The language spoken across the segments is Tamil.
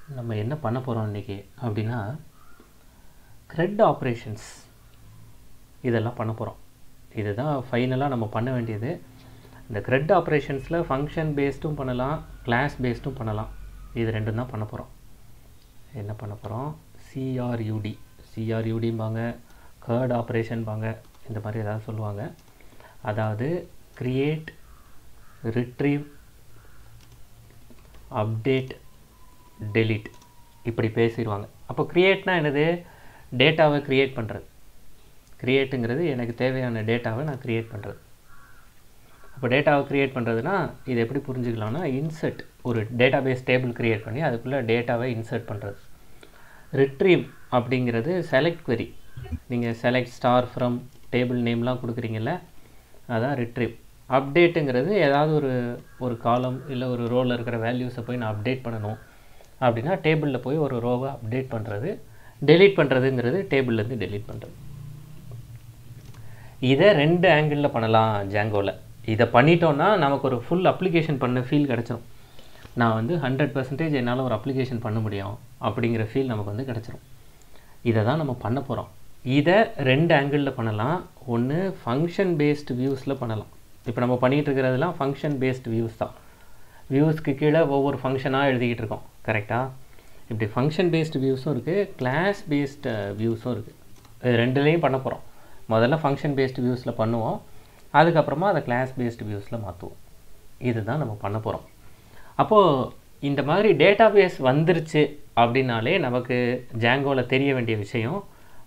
நம்ம என்ன பண்ண போகிறோம் இன்றைக்கி அப்படின்னா CRUD ஆப்ரேஷன்ஸ் இதெல்லாம் பண்ண போகிறோம். இதுதான் ஃபைனலாக நம்ம பண்ண வேண்டியது. இந்த CRUD ஆப்ரேஷன்ஸில் ஃபங்க்ஷன் பேஸ்டும் பண்ணலாம், கிளாஸ் பேஸ்டும் பண்ணலாம். இது ரெண்டும் தான் பண்ண போகிறோம். என்ன பண்ண போகிறோம்? சிஆர்யூடிம்பாங்க, CRUD ஆப்ரேஷன்பாங்க, இந்த மாதிரி ஏதாவது சொல்லுவாங்க. அதாவது கிரியேட், ரிட்ரீவ், அப்டேட், டெலீட் இப்படி பேசிடுவாங்க. அப்போ க்ரியேட்னா என்னது? டேட்டாவை க்ரியேட் பண்ணுறது. க்ரியேட்டுங்கிறது எனக்கு தேவையான டேட்டாவை நான் க்ரியேட் பண்ணுறது. அப்போ டேட்டாவை க்ரியேட் பண்ணுறதுனா இது எப்படி புரிஞ்சுக்கலாம்னா, இன்சர்ட், ஒரு டேட்டாபேஸ் டேபிள் க்ரியேட் பண்ணி அதுக்குள்ளே டேட்டாவை இன்சர்ட் பண்ணுறது. ரிட்ரீவ் அப்படிங்கிறது செலக்ட் query. நீங்கள் செலக்ட் ஸ்டார் ஃப்ரம் டேபிள் நேம்லாம் கொடுக்குறீங்கல்ல, அதான் ரிட்ரீவ். அப்டேட்டுங்கிறது ஏதாவது ஒரு காலம் இல்லை ஒரு ரோவில் இருக்கிற வேல்யூஸை போய் நான் அப்டேட் பண்ணணும் அப்படின்னா டேபிளில் போய் ஒரு ரோவை அப்டேட் பண்ணுறது. டெலீட் பண்ணுறதுங்கிறது டேபிள்லேருந்து டெலீட் பண்ணுறது. இதை 2 ஆங்கிளில் பண்ணலாம் ஜாங்கோவில். இதை பண்ணிட்டோன்னா நமக்கு ஒரு ஃபுல் அப்ளிகேஷன் பண்ண ஃபீல் கிடச்சிரும். நான் 100% என்னால் ஒரு அப்ளிகேஷன் பண்ண முடியும் அப்படிங்கிற ஃபீல் நமக்கு கிடச்சிரும். இதை தான் நம்ம பண்ண போகிறோம். இதை 2 ஆங்கிளில் பண்ணலாம். ஒன்று ஃபங்க்ஷன் பேஸ்டு வியூஸில் பண்ணலாம். இப்போ நம்ம பண்ணிகிட்டு இருக்கிறதுலாம் ஃபங்க்ஷன் பேஸ்டு வியூஸ் தான். வியூஸ்க்கு கீழே ஒவ்வொரு ஃபங்க்ஷனாக எழுதிக்கிட்டு இருக்கோம், கரெக்டாக? இப்படி ஃபங்க்ஷன் பேஸ்டு வியூஸும் இருக்குது, கிளாஸ் பேஸ்டு வியூஸும் இருக்குது. இது ரெண்டுலேயும் பண்ண போகிறோம். முதல்ல ஃபங்க்ஷன் பேஸ்டு வியூஸில் பண்ணுவோம், அதுக்கப்புறமா அதை கிளாஸ் பேஸ்டு வியூஸில் மாற்றுவோம். இதுதான் நம்ம பண்ண போகிறோம். அப்போது இந்த மாதிரி டேட்டாபேஸ் வந்துருச்சு அப்படின்னாலே நமக்கு ஜாங்கோவில் தெரிய வேண்டிய விஷயம்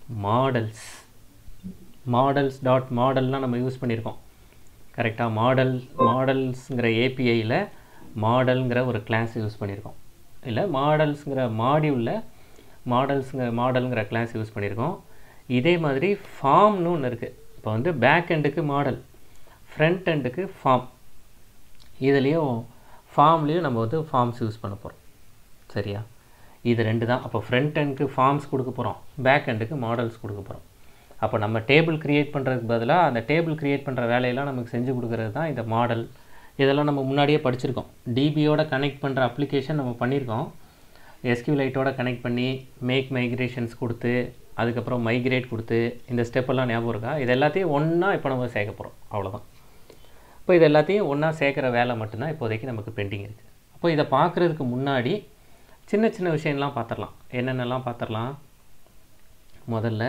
மாடல்ஸ்லாம் நம்ம யூஸ் பண்ணியிருக்கோம், கரெக்டாக? மாடல்ஸுங்கிற ஏபிஐயில் மாடல்ங்கிற ஒரு கிளாஸ் யூஸ் பண்ணியிருக்கோம், இல்லை மாடல்ஸுங்கிற மாடல்ங்கிற கிளாஸ் யூஸ் பண்ணியிருக்கோம். இதே மாதிரி ஃபார்ம்னு ஒன்று இருக்குது. இப்போ பேக் எண்டுக்கு மாடல், ஃப்ரண்ட் எண்டுக்கு ஃபார்ம். இதுலேயும் ஃபார்ம்லேயும் நம்ம ஃபார்ம்ஸ் யூஸ் பண்ண போகிறோம், சரியா? இது 2 தான். அப்போ ஃப்ரண்ட் எண்டுக்கு ஃபார்ம்ஸ் கொடுக்க போகிறோம், பேக் எண்டுக்கு மாடல்ஸ் கொடுக்க போகிறோம். அப்போ நம்ம டேபிள் க்ரியேட் பண்ணுறதுக்கு பதிலாக அந்த டேபிள் க்ரியேட் பண்ணுற வேலையெல்லாம் நமக்கு செஞ்சு கொடுக்குறது தான் இந்த மாடல். இதெல்லாம் நம்ம முன்னாடியே படிச்சிருக்கோம். டிபியோட கனெக்ட் பண்ணுற அப்ளிகேஷன் நம்ம பண்ணியிருக்கோம். எஸ்கியூலைட்டோட கனெக்ட் பண்ணி மேக் மைக்ரேஷன்ஸ் கொடுத்து அதுக்கப்புறம் மைக்ரேட் கொடுத்து இந்த ஸ்டெப்பெல்லாம் ஞாபகம் இருக்கா? இது எல்லாத்தையும் ஒன்றா இப்போ நம்ம சேர்க்க போகிறோம், அவ்வளோதான். இப்போ இது எல்லாத்தையும் ஒன்றா சேர்க்குற வேலை மட்டும்தான் இப்போதைக்கு நமக்கு பெண்டிங் இருக்குது. அப்போ இதை பார்க்குறதுக்கு முன்னாடி சின்ன சின்ன விஷயம்லாம் பார்த்துடலாம். என்னென்னலாம் பார்த்துடலாம்? முதல்ல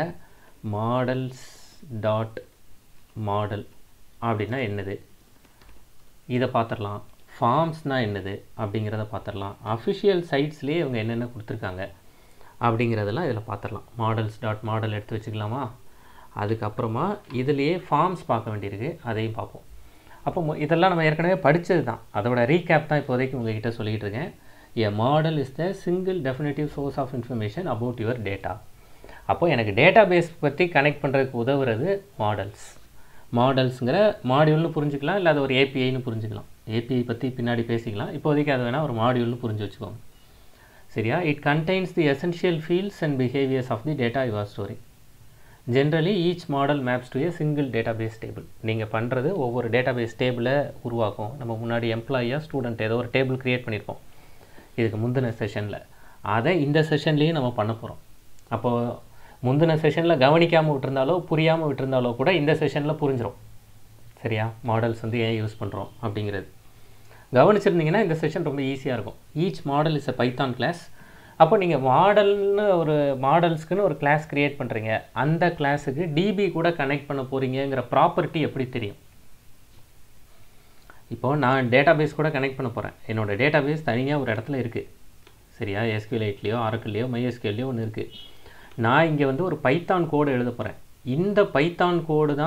மாடல் அப்படின்னா என்னது இதை பார்த்துடலாம். ஃபார்ம்ஸ்னால் என்னது அப்படிங்கிறத பார்த்துடலாம். அஃபிஷியல் சைட்ஸ்லேயே இவங்க என்னென்ன கொடுத்துருக்காங்க அப்படிங்கிறதெல்லாம் இதில் பார்த்துடலாம். மாடல் எடுத்து வச்சுக்கலாமா? அதுக்கப்புறமா இதுலேயே ஃபார்ம்ஸ் பார்க்க வேண்டியிருக்கு, அதையும் பார்ப்போம். அப்போ இதெல்லாம் நம்ம ஏற்கனவே படித்தது தான், அதோட ரீகேப் தான் இப்போதைக்கு உங்கள்கிட்ட சொல்லிகிட்டு இருக்கேன். A model is the single definitive source of information about your data. அப்போ எனக்கு டேட்டாபேஸ் பற்றி கனெக்ட் பண்ணுறதுக்கு உதவுறது மாடல்ஸுங்கிற மாடியூல்னு புரிஞ்சுக்கலாம், இல்லை அது ஒரு ஏபிஐன்னு புரிஞ்சுக்கலாம். ஏபிஐ பற்றி பின்னாடி பேசிக்கலாம், இப்போதைக்கு அது வேணால் ஒரு மாடியூல்னு புரிஞ்சு வச்சுக்கோங்க, சரியா? It contains the essential fields and behaviours of the data you are storing. Generally each model maps to a single database table. நீங்கள் பண்ணுறது ஒவ்வொரு டேட்டாபேஸ் டேபிளை உருவாக்கும். நம்ம முன்னாடி எம்ப்ளாயியாக ஸ்டூடெண்ட் ஏதோ ஒரு டேபிள் க்ரியேட் பண்ணியிருப்போம் இதுக்கு முந்தின செஷனில். அதை இந்த செஷன்லேயும் நம்ம பண்ண போகிறோம். அப்போது முந்தின செஷனில் கவனிக்காமல் விட்டுருந்தாலோ புரியாமல் விட்டுருந்தாலோ கூட இந்த செஷனில் புரிஞ்சிடும், சரியா? மாடல்ஸ் ஏன் யூஸ் பண்ணுறோம் அப்படிங்கிறது கவனிச்சிருந்தீங்கன்னா இந்த செஷன் ரொம்ப ஈஸியாக இருக்கும். Each model is a Python class. அப்போ நீங்கள் மாடல்ஸ்க்குன்னு ஒரு கிளாஸ் க்ரியேட் பண்ணுறீங்க, அந்த கிளாஸுக்கு டிபி கூட கனெக்ட் பண்ண போகிறீங்கிற ப்ராப்பர்ட்டி எப்படி தெரியும்? இப்போது நான் டேட்டாபேஸ் கூட கனெக்ட் பண்ண போகிறேன். என்னோடய டேட்டாபேஸ் தனியாக ஒரு இடத்துல இருக்குது, சரியா? எஸ்கியூலைட்லேயோ ஆரக்கிள்லையோ மைஎஸ்கியூலையோ ஒன்று இருக்குது. நான் இங்கே ஒரு பைத்தான் கோடு எழுத போகிறேன். இந்த பைத்தான்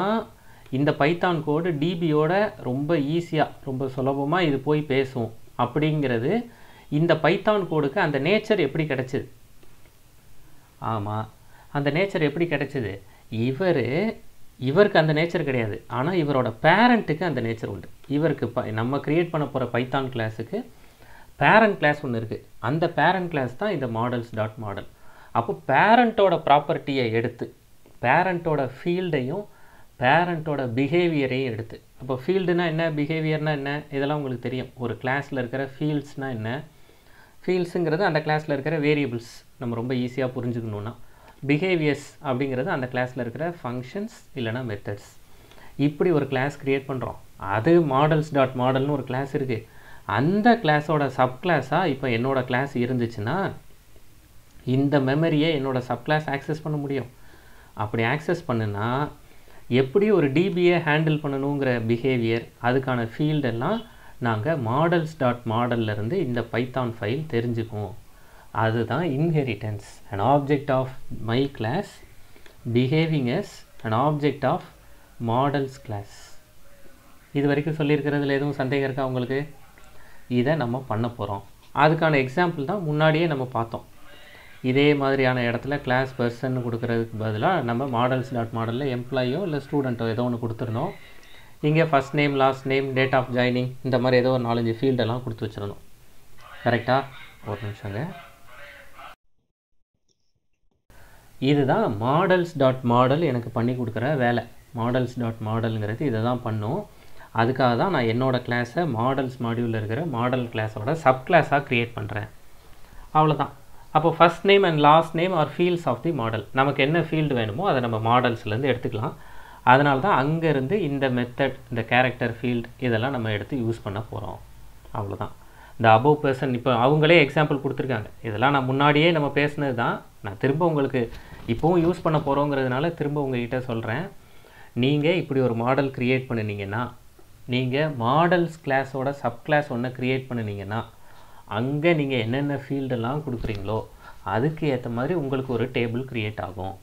கோடு டிபியோட ரொம்ப ஈஸியாக ரொம்ப சுலபமாக இது போய் பேசும் அப்படிங்கிறது இந்த பைத்தான் கோடுக்கு அந்த நேச்சர் எப்படி கிடச்சிது? ஆமாம், அந்த நேச்சர் எப்படி கிடச்சிது? இவருக்கு அந்த நேச்சர் கிடையாது, ஆனால் இவரோட பேரண்ட்டுக்கு அந்த நேச்சர் உண்டு. இவருக்கு நம்ம க்ரியேட் பண்ண போகிற பைத்தான் கிளாஸுக்கு பேரண்ட் கிளாஸ் ஒன்று இருக்குது. அந்த பேரண்ட் கிளாஸ் தான் இந்த மாடல். அப்போ பேரண்ட்டோட ப்ராப்பர்ட்டியை எடுத்து, பேரண்ட்டோட ஃபீல்டையும் பேரண்ட்டோட பிஹேவியரையும் எடுத்து, அப்போ ஃபீல்டுனா என்ன, பிஹேவியர்னால் என்ன, இதெல்லாம் உங்களுக்கு தெரியும். ஒரு கிளாஸில் இருக்கிற ஃபீல்ட்ஸ்னால் என்ன, ஃபீல்ட்ஸுங்கிறது அந்த கிளாஸில் இருக்கிற வேரியபிள்ஸ் நம்ம ரொம்ப ஈஸியாக புரிஞ்சுக்கணுன்னா. பிஹேவியர்ஸ் அப்படிங்கிறது அந்த கிளாஸில் இருக்கிற ஃபங்க்ஷன்ஸ் இல்லைனா மெத்தட்ஸ். இப்படி ஒரு கிளாஸ் க்ரியேட் பண்ணுறோம். அது மாடல்ஸ் டாட் மாடல்னு ஒரு கிளாஸ் இருக்குது. அந்த கிளாஸோட சப் கிளாஸாக இப்போ என்னோடய கிளாஸ் இருந்துச்சுன்னா இந்த மெமரியை என்னோடய சப் கிளாஸ் ஆக்சஸ் பண்ண முடியும். அப்படி ஆக்சஸ் பண்ணுனா எப்படி ஒரு டிபியை ஹேண்டில் பண்ணணுங்கிற பிஹேவியர் அதுக்கான ஃபீல்டெல்லாம் நாங்கள் மாடல்ஸ் டாட் மாடல்லேருந்து இந்த பைத்தான் ஃபைல் தெரிஞ்சுக்குவோம். அதுதான் inheritance. an object of my class behaving as an object of models class. இது வரைக்கும் சொல்லியிருக்கிறதுல எதுவும் சந்தேகம் இருக்கா உங்களுக்கு? இதை நம்ம பண்ண போகிறோம். அதுக்கான எக்ஸாம்பிள் தான் முன்னாடியே நம்ம பார்த்தோம். இதே மாதிரியான இடத்துல கிளாஸ் பர்சன் கொடுக்கறதுக்கு பதிலாக நம்ம மாடல்ஸ் டாட் மாடலில் எம்ப்ளாயோ இல்லை ஸ்டூடெண்ட்டோ ஏதோ ஒன்று கொடுத்துருந்தோம். இங்கே first name, last name, date of joining இந்த மாதிரி ஏதோ ஒரு 4-5 ஃபீல்டெல்லாம் கொடுத்து வச்சிடணும். கரெக்டாக? ஒரு நிமிஷங்க. இதுதான் மாடல்ஸ் டாட் மாடல் எனக்கு பண்ணி கொடுக்குற வேலை. மாடல்ஸ் டாட் மாடலுங்கிறது இதை தான் பண்ணும். அதுக்காக தான் நான் என்னோடய கிளாஸை மாடல்ஸ் மாடியூலில் இருக்கிற மாடல் கிளாஸோட சப் கிளாஸாக க்ரியேட் பண்ணுறேன். அவ்வளோதான். அப்போ first name and last name are fields of the model. நமக்கு என்ன ஃபீல்டு வேணுமோ அதை நம்ம மாடல்ஸ்லேருந்து எடுத்துக்கலாம். அதனால தான் அங்கேருந்து இந்த மெத்தட், இந்த கேரக்டர் ஃபீல்டு இதெல்லாம் நம்ம எடுத்து யூஸ் பண்ண போகிறோம். அவ்வளோதான். இந்த அபோவ் பர்சன் இப்போ அவங்களே எக்ஸாம்பிள் கொடுத்துருக்காங்க. இதெல்லாம் நான் முன்னாடியே நம்ம பேசுனது தான். நான் திரும்ப உங்களுக்கு இப்போவும் யூஸ் பண்ண போகிறோங்கிறதுனால திரும்ப உங்கள்கிட்ட சொல்கிறேன். நீங்கள் இப்படி ஒரு மாடல் க்ரியேட் பண்ணினீங்கன்னா, நீங்கள் மாடல்ஸ் கிளாஸோட சப் கிளாஸ் ஒன்று க்ரியேட் பண்ணினீங்கன்னா அங்கே நீங்கள் என்னென்ன ஃபீல்டெல்லாம் கொடுக்குறீங்களோ அதுக்கு ஏற்ற மாதிரி உங்களுக்கு ஒரு டேபிள் க்ரியேட் ஆகும்.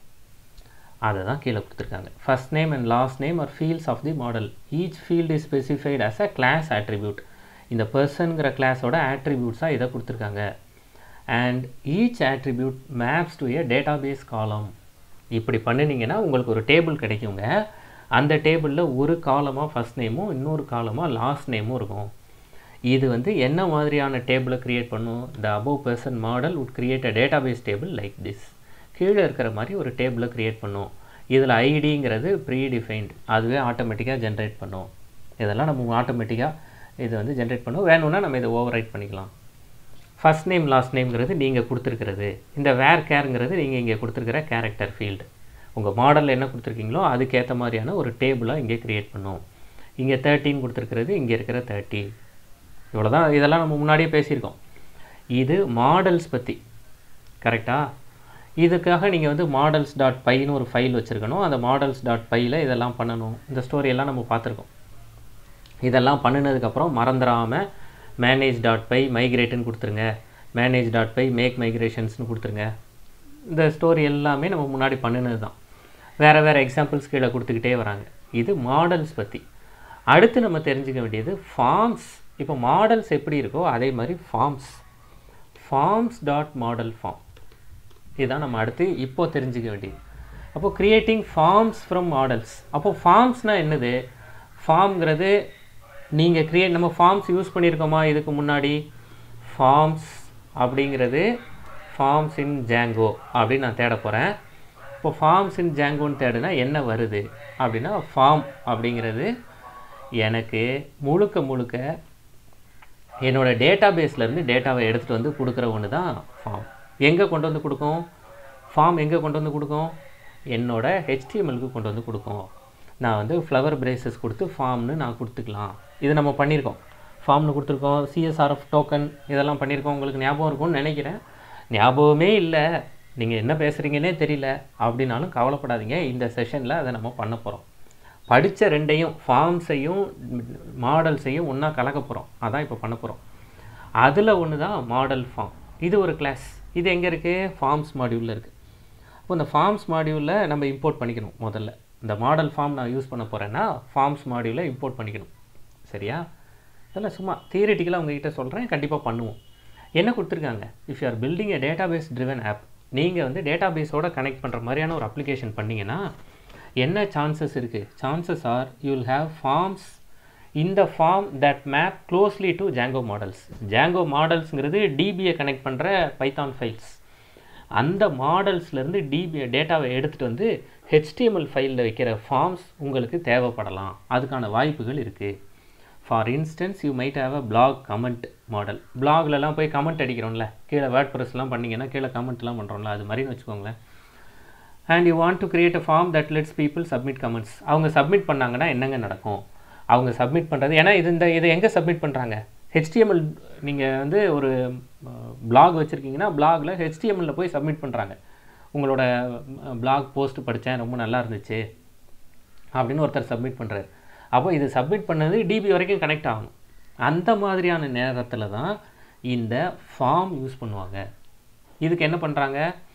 அதை தான் கீழே கொடுத்துருக்காங்க. First name and last name are fields of the model. Each field is specified as a class attribute. இந்த பர்சன்கிற கிளாஸோட ஆட்ரிபியூட்ஸாக இதை கொடுத்துருக்காங்க. And each attribute maps to a database column. இப்படி பண்ணினீங்கன்னா உங்களுக்கு ஒரு டேபிள் கிடைக்குங்க. அந்த டேபிளில் ஒரு காலமாக ஃபஸ்ட் நேமும் இன்னொரு காலமாக லாஸ்ட் நேமும் இருக்கும். இது வந்து என்ன மாதிரியான டேபிளை க்ரியேட் பண்ணும்? The above person model would create a database table like this. கீழே இருக்கிற மாதிரி ஒரு டேபிளை க்ரியேட் பண்ணும். இதில் ஐடிங்கிறது ப்ரீடிஃபைன்ட், அதுவே ஆட்டோமேட்டிக்காக ஜென்ரேட் பண்ணும். இதெல்லாம் நம்ம ஆட்டோமேட்டிக்காக இது வந்து ஜென்ரேட் பண்ணும். வேணும்னா நம்ம இதை ஓவர் ரைட் பண்ணிக்கலாம். ஃபஸ்ட் நேம் லாஸ்ட் நேம்ங்கிறது நீங்கள் கொடுத்துருக்கிறது. இந்த வேர் கேருங்கிறது நீங்கள் இங்கே கொடுத்துருக்கிற கேரக்டர் ஃபீல்டு. உங்கள் மாடலில் என்ன கொடுத்துருக்கீங்களோ அதுக்கேற்ற மாதிரியான ஒரு டேபிளாக இங்கே க்ரியேட் பண்ணும். இங்கே 13 கொடுத்துருக்கிறது, இங்கே இருக்கிற 30. இவ்வளோ தான். இதெல்லாம் நம்ம முன்னாடியே பேசியிருக்கோம். இது மாடல்ஸ் பற்றி. கரெக்டாக? இதுக்காக நீங்கள் வந்து மாடல்ஸ் டாட் பைன்னு ஒரு ஃபைல் வச்சுருக்கணும். அந்த மாடல்ஸ் டாட் பையில் இதெல்லாம் பண்ணணும். இந்த ஸ்டோரியெல்லாம் நம்ம பார்த்துருக்கோம். இதெல்லாம் பண்ணினதுக்கப்புறம் மறந்துடாமல் மேனேஜ் டாட் பை மைக்ரேட்டுன்னு கொடுத்துருங்க, மேனேஜ் டாட் பை மேக் மைக்ரேஷன்ஸ்னு கொடுத்துருங்க. இந்த ஸ்டோரி எல்லாமே நம்ம முன்னாடி பண்ணினது தான். வேறு வேறு எக்ஸாம்பிள்ஸ் கீழே கொடுத்துக்கிட்டே வராங்க. இது மாடல்ஸ் பற்றி. அடுத்து நம்ம தெரிஞ்சுக்க வேண்டியது ஃபார்ம்ஸ். இப்போ மாடல்ஸ் எப்படி இருக்கோ அதே மாதிரி ஃபார்ம்ஸ் டாட் மாடல் ஃபார்ம். இதுதான் நம்ம அடுத்து இப்போது தெரிஞ்சுக்க வேண்டியது. அப்போது க்ரியேட்டிங் ஃபார்ம்ஸ் ஃப்ரம் மாடல்ஸ். அப்போது ஃபார்ம்ஸ்னால் என்னது? ஃபார்ம்ங்கிறது நீங்கள் நம்ம ஃபார்ம்ஸ் யூஸ் பண்ணியிருக்கோமா இதுக்கு முன்னாடி? ஃபார்ம்ஸ் அப்படிங்கிறது ஃபார்ம்ஸ் இன் ஜாங்கோ அப்படின்னு நான் தேட போகிறேன். இப்போ ஃபார்ம்ஸ் இன் ஜாங்கோன்னு தேடுனா என்ன வருது அப்படின்னா, ஃபார்ம் அப்படிங்கிறது எனக்கு முழுக்க என்னோடய டேட்டாபேஸ்லேருந்து டேட்டாவை எடுத்துகிட்டு வந்து கொடுக்குற ஒன்று தான் ஃபார்ம். எங்கே கொண்டு வந்து கொடுக்கும்? ஃபார்ம் எங்கே கொண்டு வந்து கொடுக்கும்? என்னோட HTMLக்கு கொண்டு வந்து கொடுக்கும். நான் வந்து ஃப்ளவர் பிரேசஸ் கொடுத்து ஃபார்ம்னு நான் கொடுத்துக்கலாம். இது நம்ம பண்ணியிருக்கோம். ஃபார்ம்னு கொடுத்துருக்கோம். CSRF டோக்கன் இதெல்லாம் பண்ணியிருக்கோம். உங்களுக்கு ஞாபகம் இருக்கும்னு நினைக்கிறேன். ஞாபகமே இல்லை, நீங்கள் என்ன பேசுகிறீங்கன்னே தெரியல அப்படின்னாலும் கவலைப்படாதீங்க. இந்த செஷனில் அதை நம்ம பண்ண போகிறோம். படித்த ரெண்டையும், ஃபார்ம்ஸையும் மாடல்ஸையும் ஒன்றா கலக்க போகிறோம். அதான் இப்போ பண்ண போகிறோம். அதில் ஒன்று தான் மாடல் ஃபார்ம். இது ஒரு கிளாஸ். இது எங்கே இருக்குது? ஃபார்ம்ஸ் மாடியூலில் இருக்குது. இப்போ இந்த ஃபார்ம்ஸ் மாடியூலில் நம்ம இம்போர்ட் பண்ணிக்கணும். முதல்ல இந்த மாடல் ஃபார்ம் நான் யூஸ் பண்ண போகிறேன்னா ஃபார்ம்ஸ் மாடியூலில் இம்போர்ட் பண்ணிக்கணும். சரியா? இதெல்லாம் சும்மா தியரிட்டிக்கலாக உங்ககிட்ட சொல்கிறேன். கண்டிப்பாக பண்ணுவோம். என்ன கொடுத்துருக்காங்க? If you are building a database driven app, நீங்கள் வந்து டேட்டாபேஸோட கனெக்ட் பண்ணுற மாதிரியான ஒரு அப்ளிகேஷன் பண்ணிங்கன்னா என்ன சான்சஸ் இருக்குது? Chances are you will have forms in the form that map closely to Django models. Django மாடல்ஸுங்கிறது டிபியை கனெக்ட் பண்ணுற பைத்தான் ஃபைல்ஸ். அந்த மாடல்ஸ்லேருந்து டேட்டாவை எடுத்துகிட்டு வந்து HTML ஃபைலில் வைக்கிற ஃபார்ம்ஸ் உங்களுக்கு தேவைப்படலாம். அதுக்கான வாய்ப்புகள் இருக்குது. For instance you might have a blog comment model. பிளாக்லலாம் போய் கமெண்ட் அடிக்கிறோம்ல, கீழே வேர்ட் ப்ரெஸ்லாம் பண்ணிங்கன்னா கீழே கமெண்ட்லாம் பண்ணுறோம்ல, அது மாதிரின்னு வச்சுக்கோங்களேன். And you want to create a form that lets people submit comments. அவங்க சப்மிட் பண்ணாங்கன்னா என்னங்க நடக்கும்? அவங்க சப்மிட் பண்ணுறது, ஏன்னா இது எங்கே சப்மிட் பண்ணுறாங்க? HTML. நீங்கள் வந்து ஒரு பிளாக் வச்சுருக்கீங்கன்னா பிளாகில் HTML போய் சப்மிட் பண்ணுறாங்க. உங்களோட பிளாக் போஸ்ட் படித்தேன், ரொம்ப நல்லா இருந்துச்சு அப்படின்னு ஒருத்தர் சப்மிட் பண்ணுறாரு. அப்போ இது சப்மிட் பண்ணது DB வரைக்கும் கனெக்ட் ஆகணும். அந்த மாதிரியான நேரத்தில் தான் இந்த ஃபார்ம் யூஸ் பண்ணுவாங்க. இதுக்கு என்ன பண்ணுறாங்க,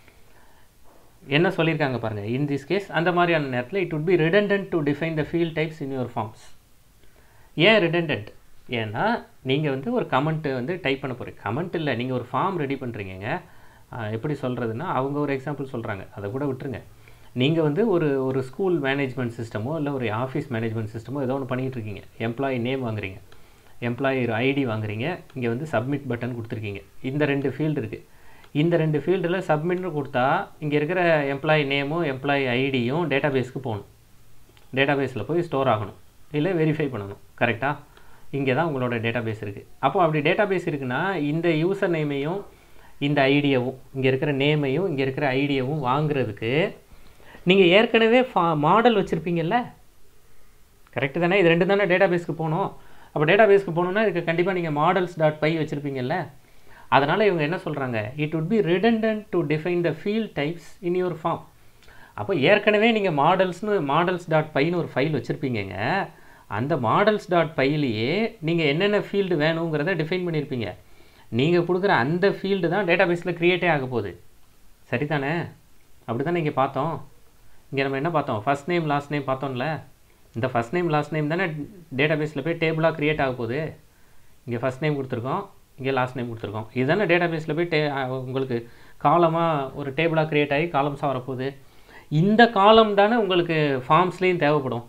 என்ன சொல்லியிருக்காங்க பாருங்கள். இன் திஸ் கேஸ் அந்த மாதிரியான நேரத்தில் it would be redundant to define the field types in your forms. ஏன் redundant? ஏன்னா நீங்கள் வந்து ஒரு கமெண்ட்டு வந்து டைப் பண்ண போகிறீங்க. கமெண்ட் இல்லை, நீங்கள் ஒரு ஃபார்ம் ரெடி பண்ணுறீங்க. எப்படி சொல்கிறதுனா, அவங்க ஒரு எக்ஸாம்பிள் சொல்கிறாங்க, அதை கூட விட்டுருங்க. நீங்கள் வந்து ஒரு ஸ்கூல் மேனேஜ்மெண்ட் சிஸ்டமோ இல்லை ஒரு ஆஃபீஸ் மேனேஜ்மெண்ட் சிஸ்டமோ ஏதோ ஒன்று பண்ணிகிட்டு இருக்கீங்க. எம்ப்ளாயி நேம் வாங்குறீங்க, எம்ப்ளாயி ஐடி வாங்குறீங்க, இங்கே வந்து சப்மிட் பட்டன் கொடுத்துருக்கீங்க. இந்த 2 ஃபீல்டு இருக்குது. இந்த 2 ஃபீல்டில் சப்மிட்னு கொடுத்தா இங்கே இருக்கிற எம்ப்ளாயி நேமும் எம்ப்ளாயி ஐடியும் டேட்டாபேஸ்க்கு போகணும். டேட்டாபேஸில் போய் ஸ்டோர் ஆகணும், இல்லை வெரிஃபை பண்ணணும். கரெக்டாக? இங்கே தான் உங்களோட டேட்டாபேஸ் இருக்குது. அப்போ அப்படி டேட்டாபேஸ் இருக்குன்னா இந்த யூசர் நேமையும் இந்த ஐடியாவும், இங்கே இருக்கிற நேமையும் இங்கே இருக்கிற ஐடியாவும் வாங்குறதுக்கு நீங்கள் ஏற்கனவே மாடல் வச்சுருப்பீங்கல்ல. கரெக்டு தானே? இது 2 தானே டேட்டாபேஸ்க்கு போகணும். அப்போ டேட்டாபேஸ்க்கு போகணுன்னா இதுக்கு கண்டிப்பாக நீங்கள் models.py வச்சுருப்பீங்கல்ல. அதனால் இவங்க என்ன சொல்கிறாங்க, it would be redundant to define the field types in your form. அப்போ ஏற்கனவே நீங்கள் models.pyன்னு ஒரு ஃபைல் வச்சுருப்பீங்க. அந்த models.pyலேயே நீங்கள் என்னென்ன ஃபீல்டு வேணுங்கிறத டிஃபைன் பண்ணியிருப்பீங்க. நீங்கள் கொடுக்குற அந்த ஃபீல்டு தான் டேட்டாபேஸில் க்ரியேட்டே ஆக போகுது. சரி தானே? அப்படி தானே இங்கே பார்த்தோம். இங்கே நம்ம என்ன பார்த்தோம், ஃபஸ்ட் நேம் லாஸ்ட் நேம் பார்த்தோம்ல. இந்த ஃபஸ்ட் நேம் லாஸ்ட் நேம் தானே டேட்டாபேஸில் போய் டேபிளாக க்ரியேட் ஆக போகுது. இங்கே ஃபஸ்ட் நேம் கொடுத்துருக்கோம், இங்கே லாஸ்ட் நேம் கொடுத்துருக்கோம். இதுதானே டேட்டாபேஸில் போய் உங்களுக்கு காலமாக ஒரு டேபிளாக க்ரியேட் ஆகி காலம்ஸாக வரப்போகுது. இந்த காலம் தானே உங்களுக்கு ஃபார்ம்ஸ்லேயும் தேவைப்படும்.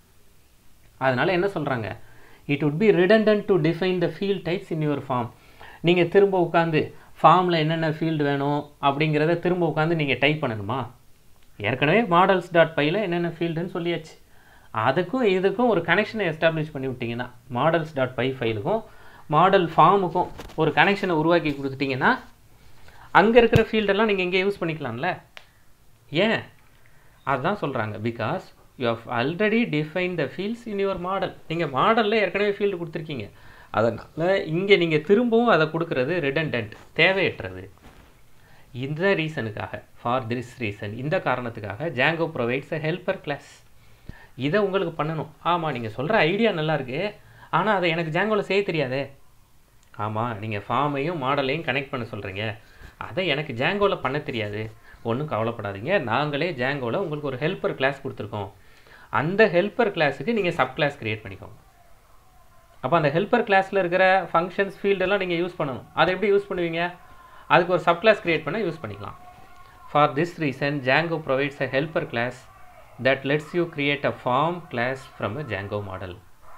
அதனால் என்ன சொல்கிறாங்க, it would be redundant to define the field types in your form. நீங்கள் திரும்ப உட்காந்து ஃபார்மில் என்னென்ன ஃபீல்டு வேணும் அப்படிங்கிறத திரும்ப உட்காந்து நீங்கள் டைப் பண்ணணுமா? ஏற்கனவே models.pyல என்னென்ன ஃபீல்டுன்னு சொல்லியாச்சு. அதுக்கும் இதுக்கும் ஒரு கனெக்ஷனை எஸ்டாப்ளிஷ் பண்ணி விட்டிங்கன்னா, models.py ஃபைலுக்கும் மாடல் ஃபார்முக்கும் ஒரு கனெக்ஷனை உருவாக்கி கொடுத்துட்டிங்கன்னா அங்கே இருக்கிற ஃபீல்டெல்லாம் நீங்கள் இங்கே யூஸ் பண்ணிக்கலாம்ல. ஏன்? அதுதான் சொல்கிறாங்க, because you have already define the fields in your model. நீங்கள் மாடலில் ஏற்கனவே ஃபீல்டு கொடுத்துருக்கீங்க. அதனால் இங்கே நீங்கள் திரும்பவும் அதை கொடுக்குறது redundant, தேவையற்றது. இந்த ரீசனுக்காக, ஃபார் திஸ் ரீசன், இந்த காரணத்துக்காக Django provides a helper class. இதை உங்களுக்கு பண்ணணும். ஆமாம், நீங்கள் சொல்கிற ஐடியா நல்லாயிருக்கு, ஆனால் அதை எனக்கு Djangoவில் செய்ய தெரியாதே. ஆமாம், நீங்கள் ஃபார்மையும் மாடலையும் கனெக்ட் பண்ண சொல்கிறீங்க, அதை எனக்கு Djangoவில் பண்ண தெரியாது. ஒன்றும் கவலைப்படாதீங்க, நாங்களே Djangoவில் உங்களுக்கு ஒரு ஹெல்ப்பர் கிளாஸ் கொடுத்துருக்கோம். அந்த ஹெல்ப்பர் கிளாஸுக்கு நீங்கள் சப் கிளாஸ் க்ரியேட் பண்ணிக்கோங்க. அப்போ அந்த ஹெல்ப்பர் கிளாஸில் இருக்கிற ஃபங்க்ஷன்ஸ் ஃபீல்டெல்லாம் நீங்கள் யூஸ் பண்ணணும். அதை எப்படி யூஸ் பண்ணுவீங்க? அதுக்கு ஒரு சப் கிளாஸ் க்ரியேட் பண்ண யூஸ் பண்ணிக்கலாம். For this reason Django provides a helper class that lets you create a form class from a Django model.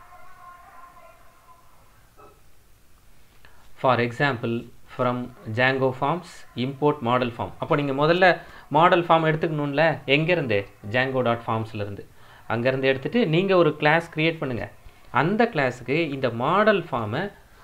For example, from Django forms import model form. அப்போ நீங்கள் முதல்ல மாடல் ஃபார்ம் எடுத்துக்கணும்ல, எங்கேருந்து? Django.formsலேருந்து. அங்கேருந்து எடுத்துகிட்டு நீங்கள் ஒரு கிளாஸ் க்ரியேட் பண்ணுங்கள். அந்த கிளாஸுக்கு இந்த மாடல் ஃபார்மை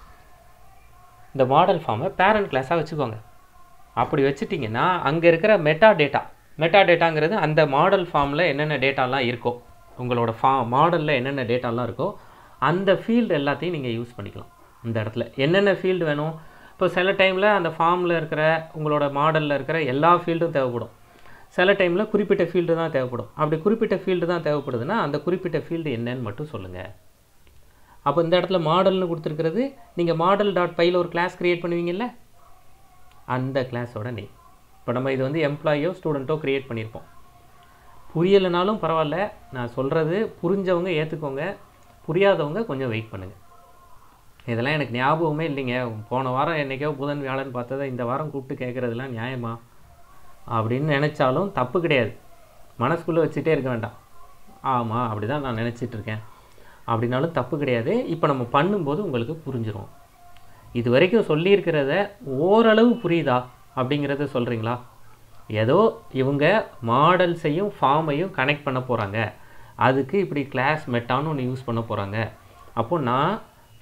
பேரண்ட் கிளாஸாக வச்சுக்கோங்க. அப்படி வச்சுட்டிங்கன்னா அங்கே இருக்கிற மெட்டா டேட்டாங்கிறது அந்த மாடல் ஃபார்மில் என்னென்ன டேட்டாலாம் இருக்கோ, உங்களோட மாடலில் என்னென்ன டேட்டாலாம் இருக்கோ அந்த ஃபீல்டு எல்லாத்தையும் நீங்கள் யூஸ் பண்ணிக்கலாம். இந்த இடத்துல என்னென்ன ஃபீல்டு வேணும், இப்போ சில டைமில் அந்த ஃபார்மில் இருக்கிற உங்களோட மாடலில் இருக்கிற எல்லா ஃபீல்டும் தேவைப்படும். சில டைமில் குறிப்பிட்ட ஃபீல்டு தான் தேவைப்படும். அப்படி குறிப்பிட்ட ஃபீல்டு தான் தேவைப்படுதுன்னா அந்த குறிப்பிட்ட ஃபீல்டு என்னன்னு மட்டும் சொல்லுங்கள். அப்போ இந்த இடத்துல மாடல்னு கொடுத்துருக்கிறது, நீங்கள் model.pyல ஒரு கிளாஸ் க்ரியேட் பண்ணுவீங்கல்ல, அந்த கிளாஸோட நேம். இப்போ நம்ம இது வந்து எம்ப்ளாயோ ஸ்டூடெண்ட்டோ க்ரியேட் பண்ணியிருப்போம். புரியலைனாலும் பரவாயில்ல, நான் சொல்கிறது புரிஞ்சவங்க ஏற்றுக்கோங்க, புரியாதவங்க கொஞ்சம் வெயிட் பண்ணுங்கள். இதெல்லாம் எனக்கு ஞாபகமே இல்லைங்க, போன வாரம் என்றைக்கோ புதன் வியாழன் பார்த்ததை இந்த வாரம் கூப்பிட்டு கேட்குறதுலாம் நியாயமா அப்படின்னு நினச்சாலும் தப்பு கிடையாது. மனசுக்குள்ளே வச்சுட்டே இருக்க வேண்டாம். ஆமாம், அப்படி தான் நான் நினச்சிட்ருக்கேன் அப்படின்னாலும் தப்பு கிடையாது. இப்போ நம்ம பண்ணும்போது உங்களுக்கு புரிஞ்சிடும். இது வரைக்கும் சொல்லியிருக்கிறத ஓரளவு புரியுதா அப்படிங்கிறத சொல்கிறீங்களா? ஏதோ இவங்க மாடல்ஸையும் ஃபார்மையும் கனெக்ட் பண்ண போகிறாங்க, அதுக்கு இப்படி கிளாஸ் மெட்டான்னு ஒன்று யூஸ் பண்ண போகிறாங்க. அப்போது நான்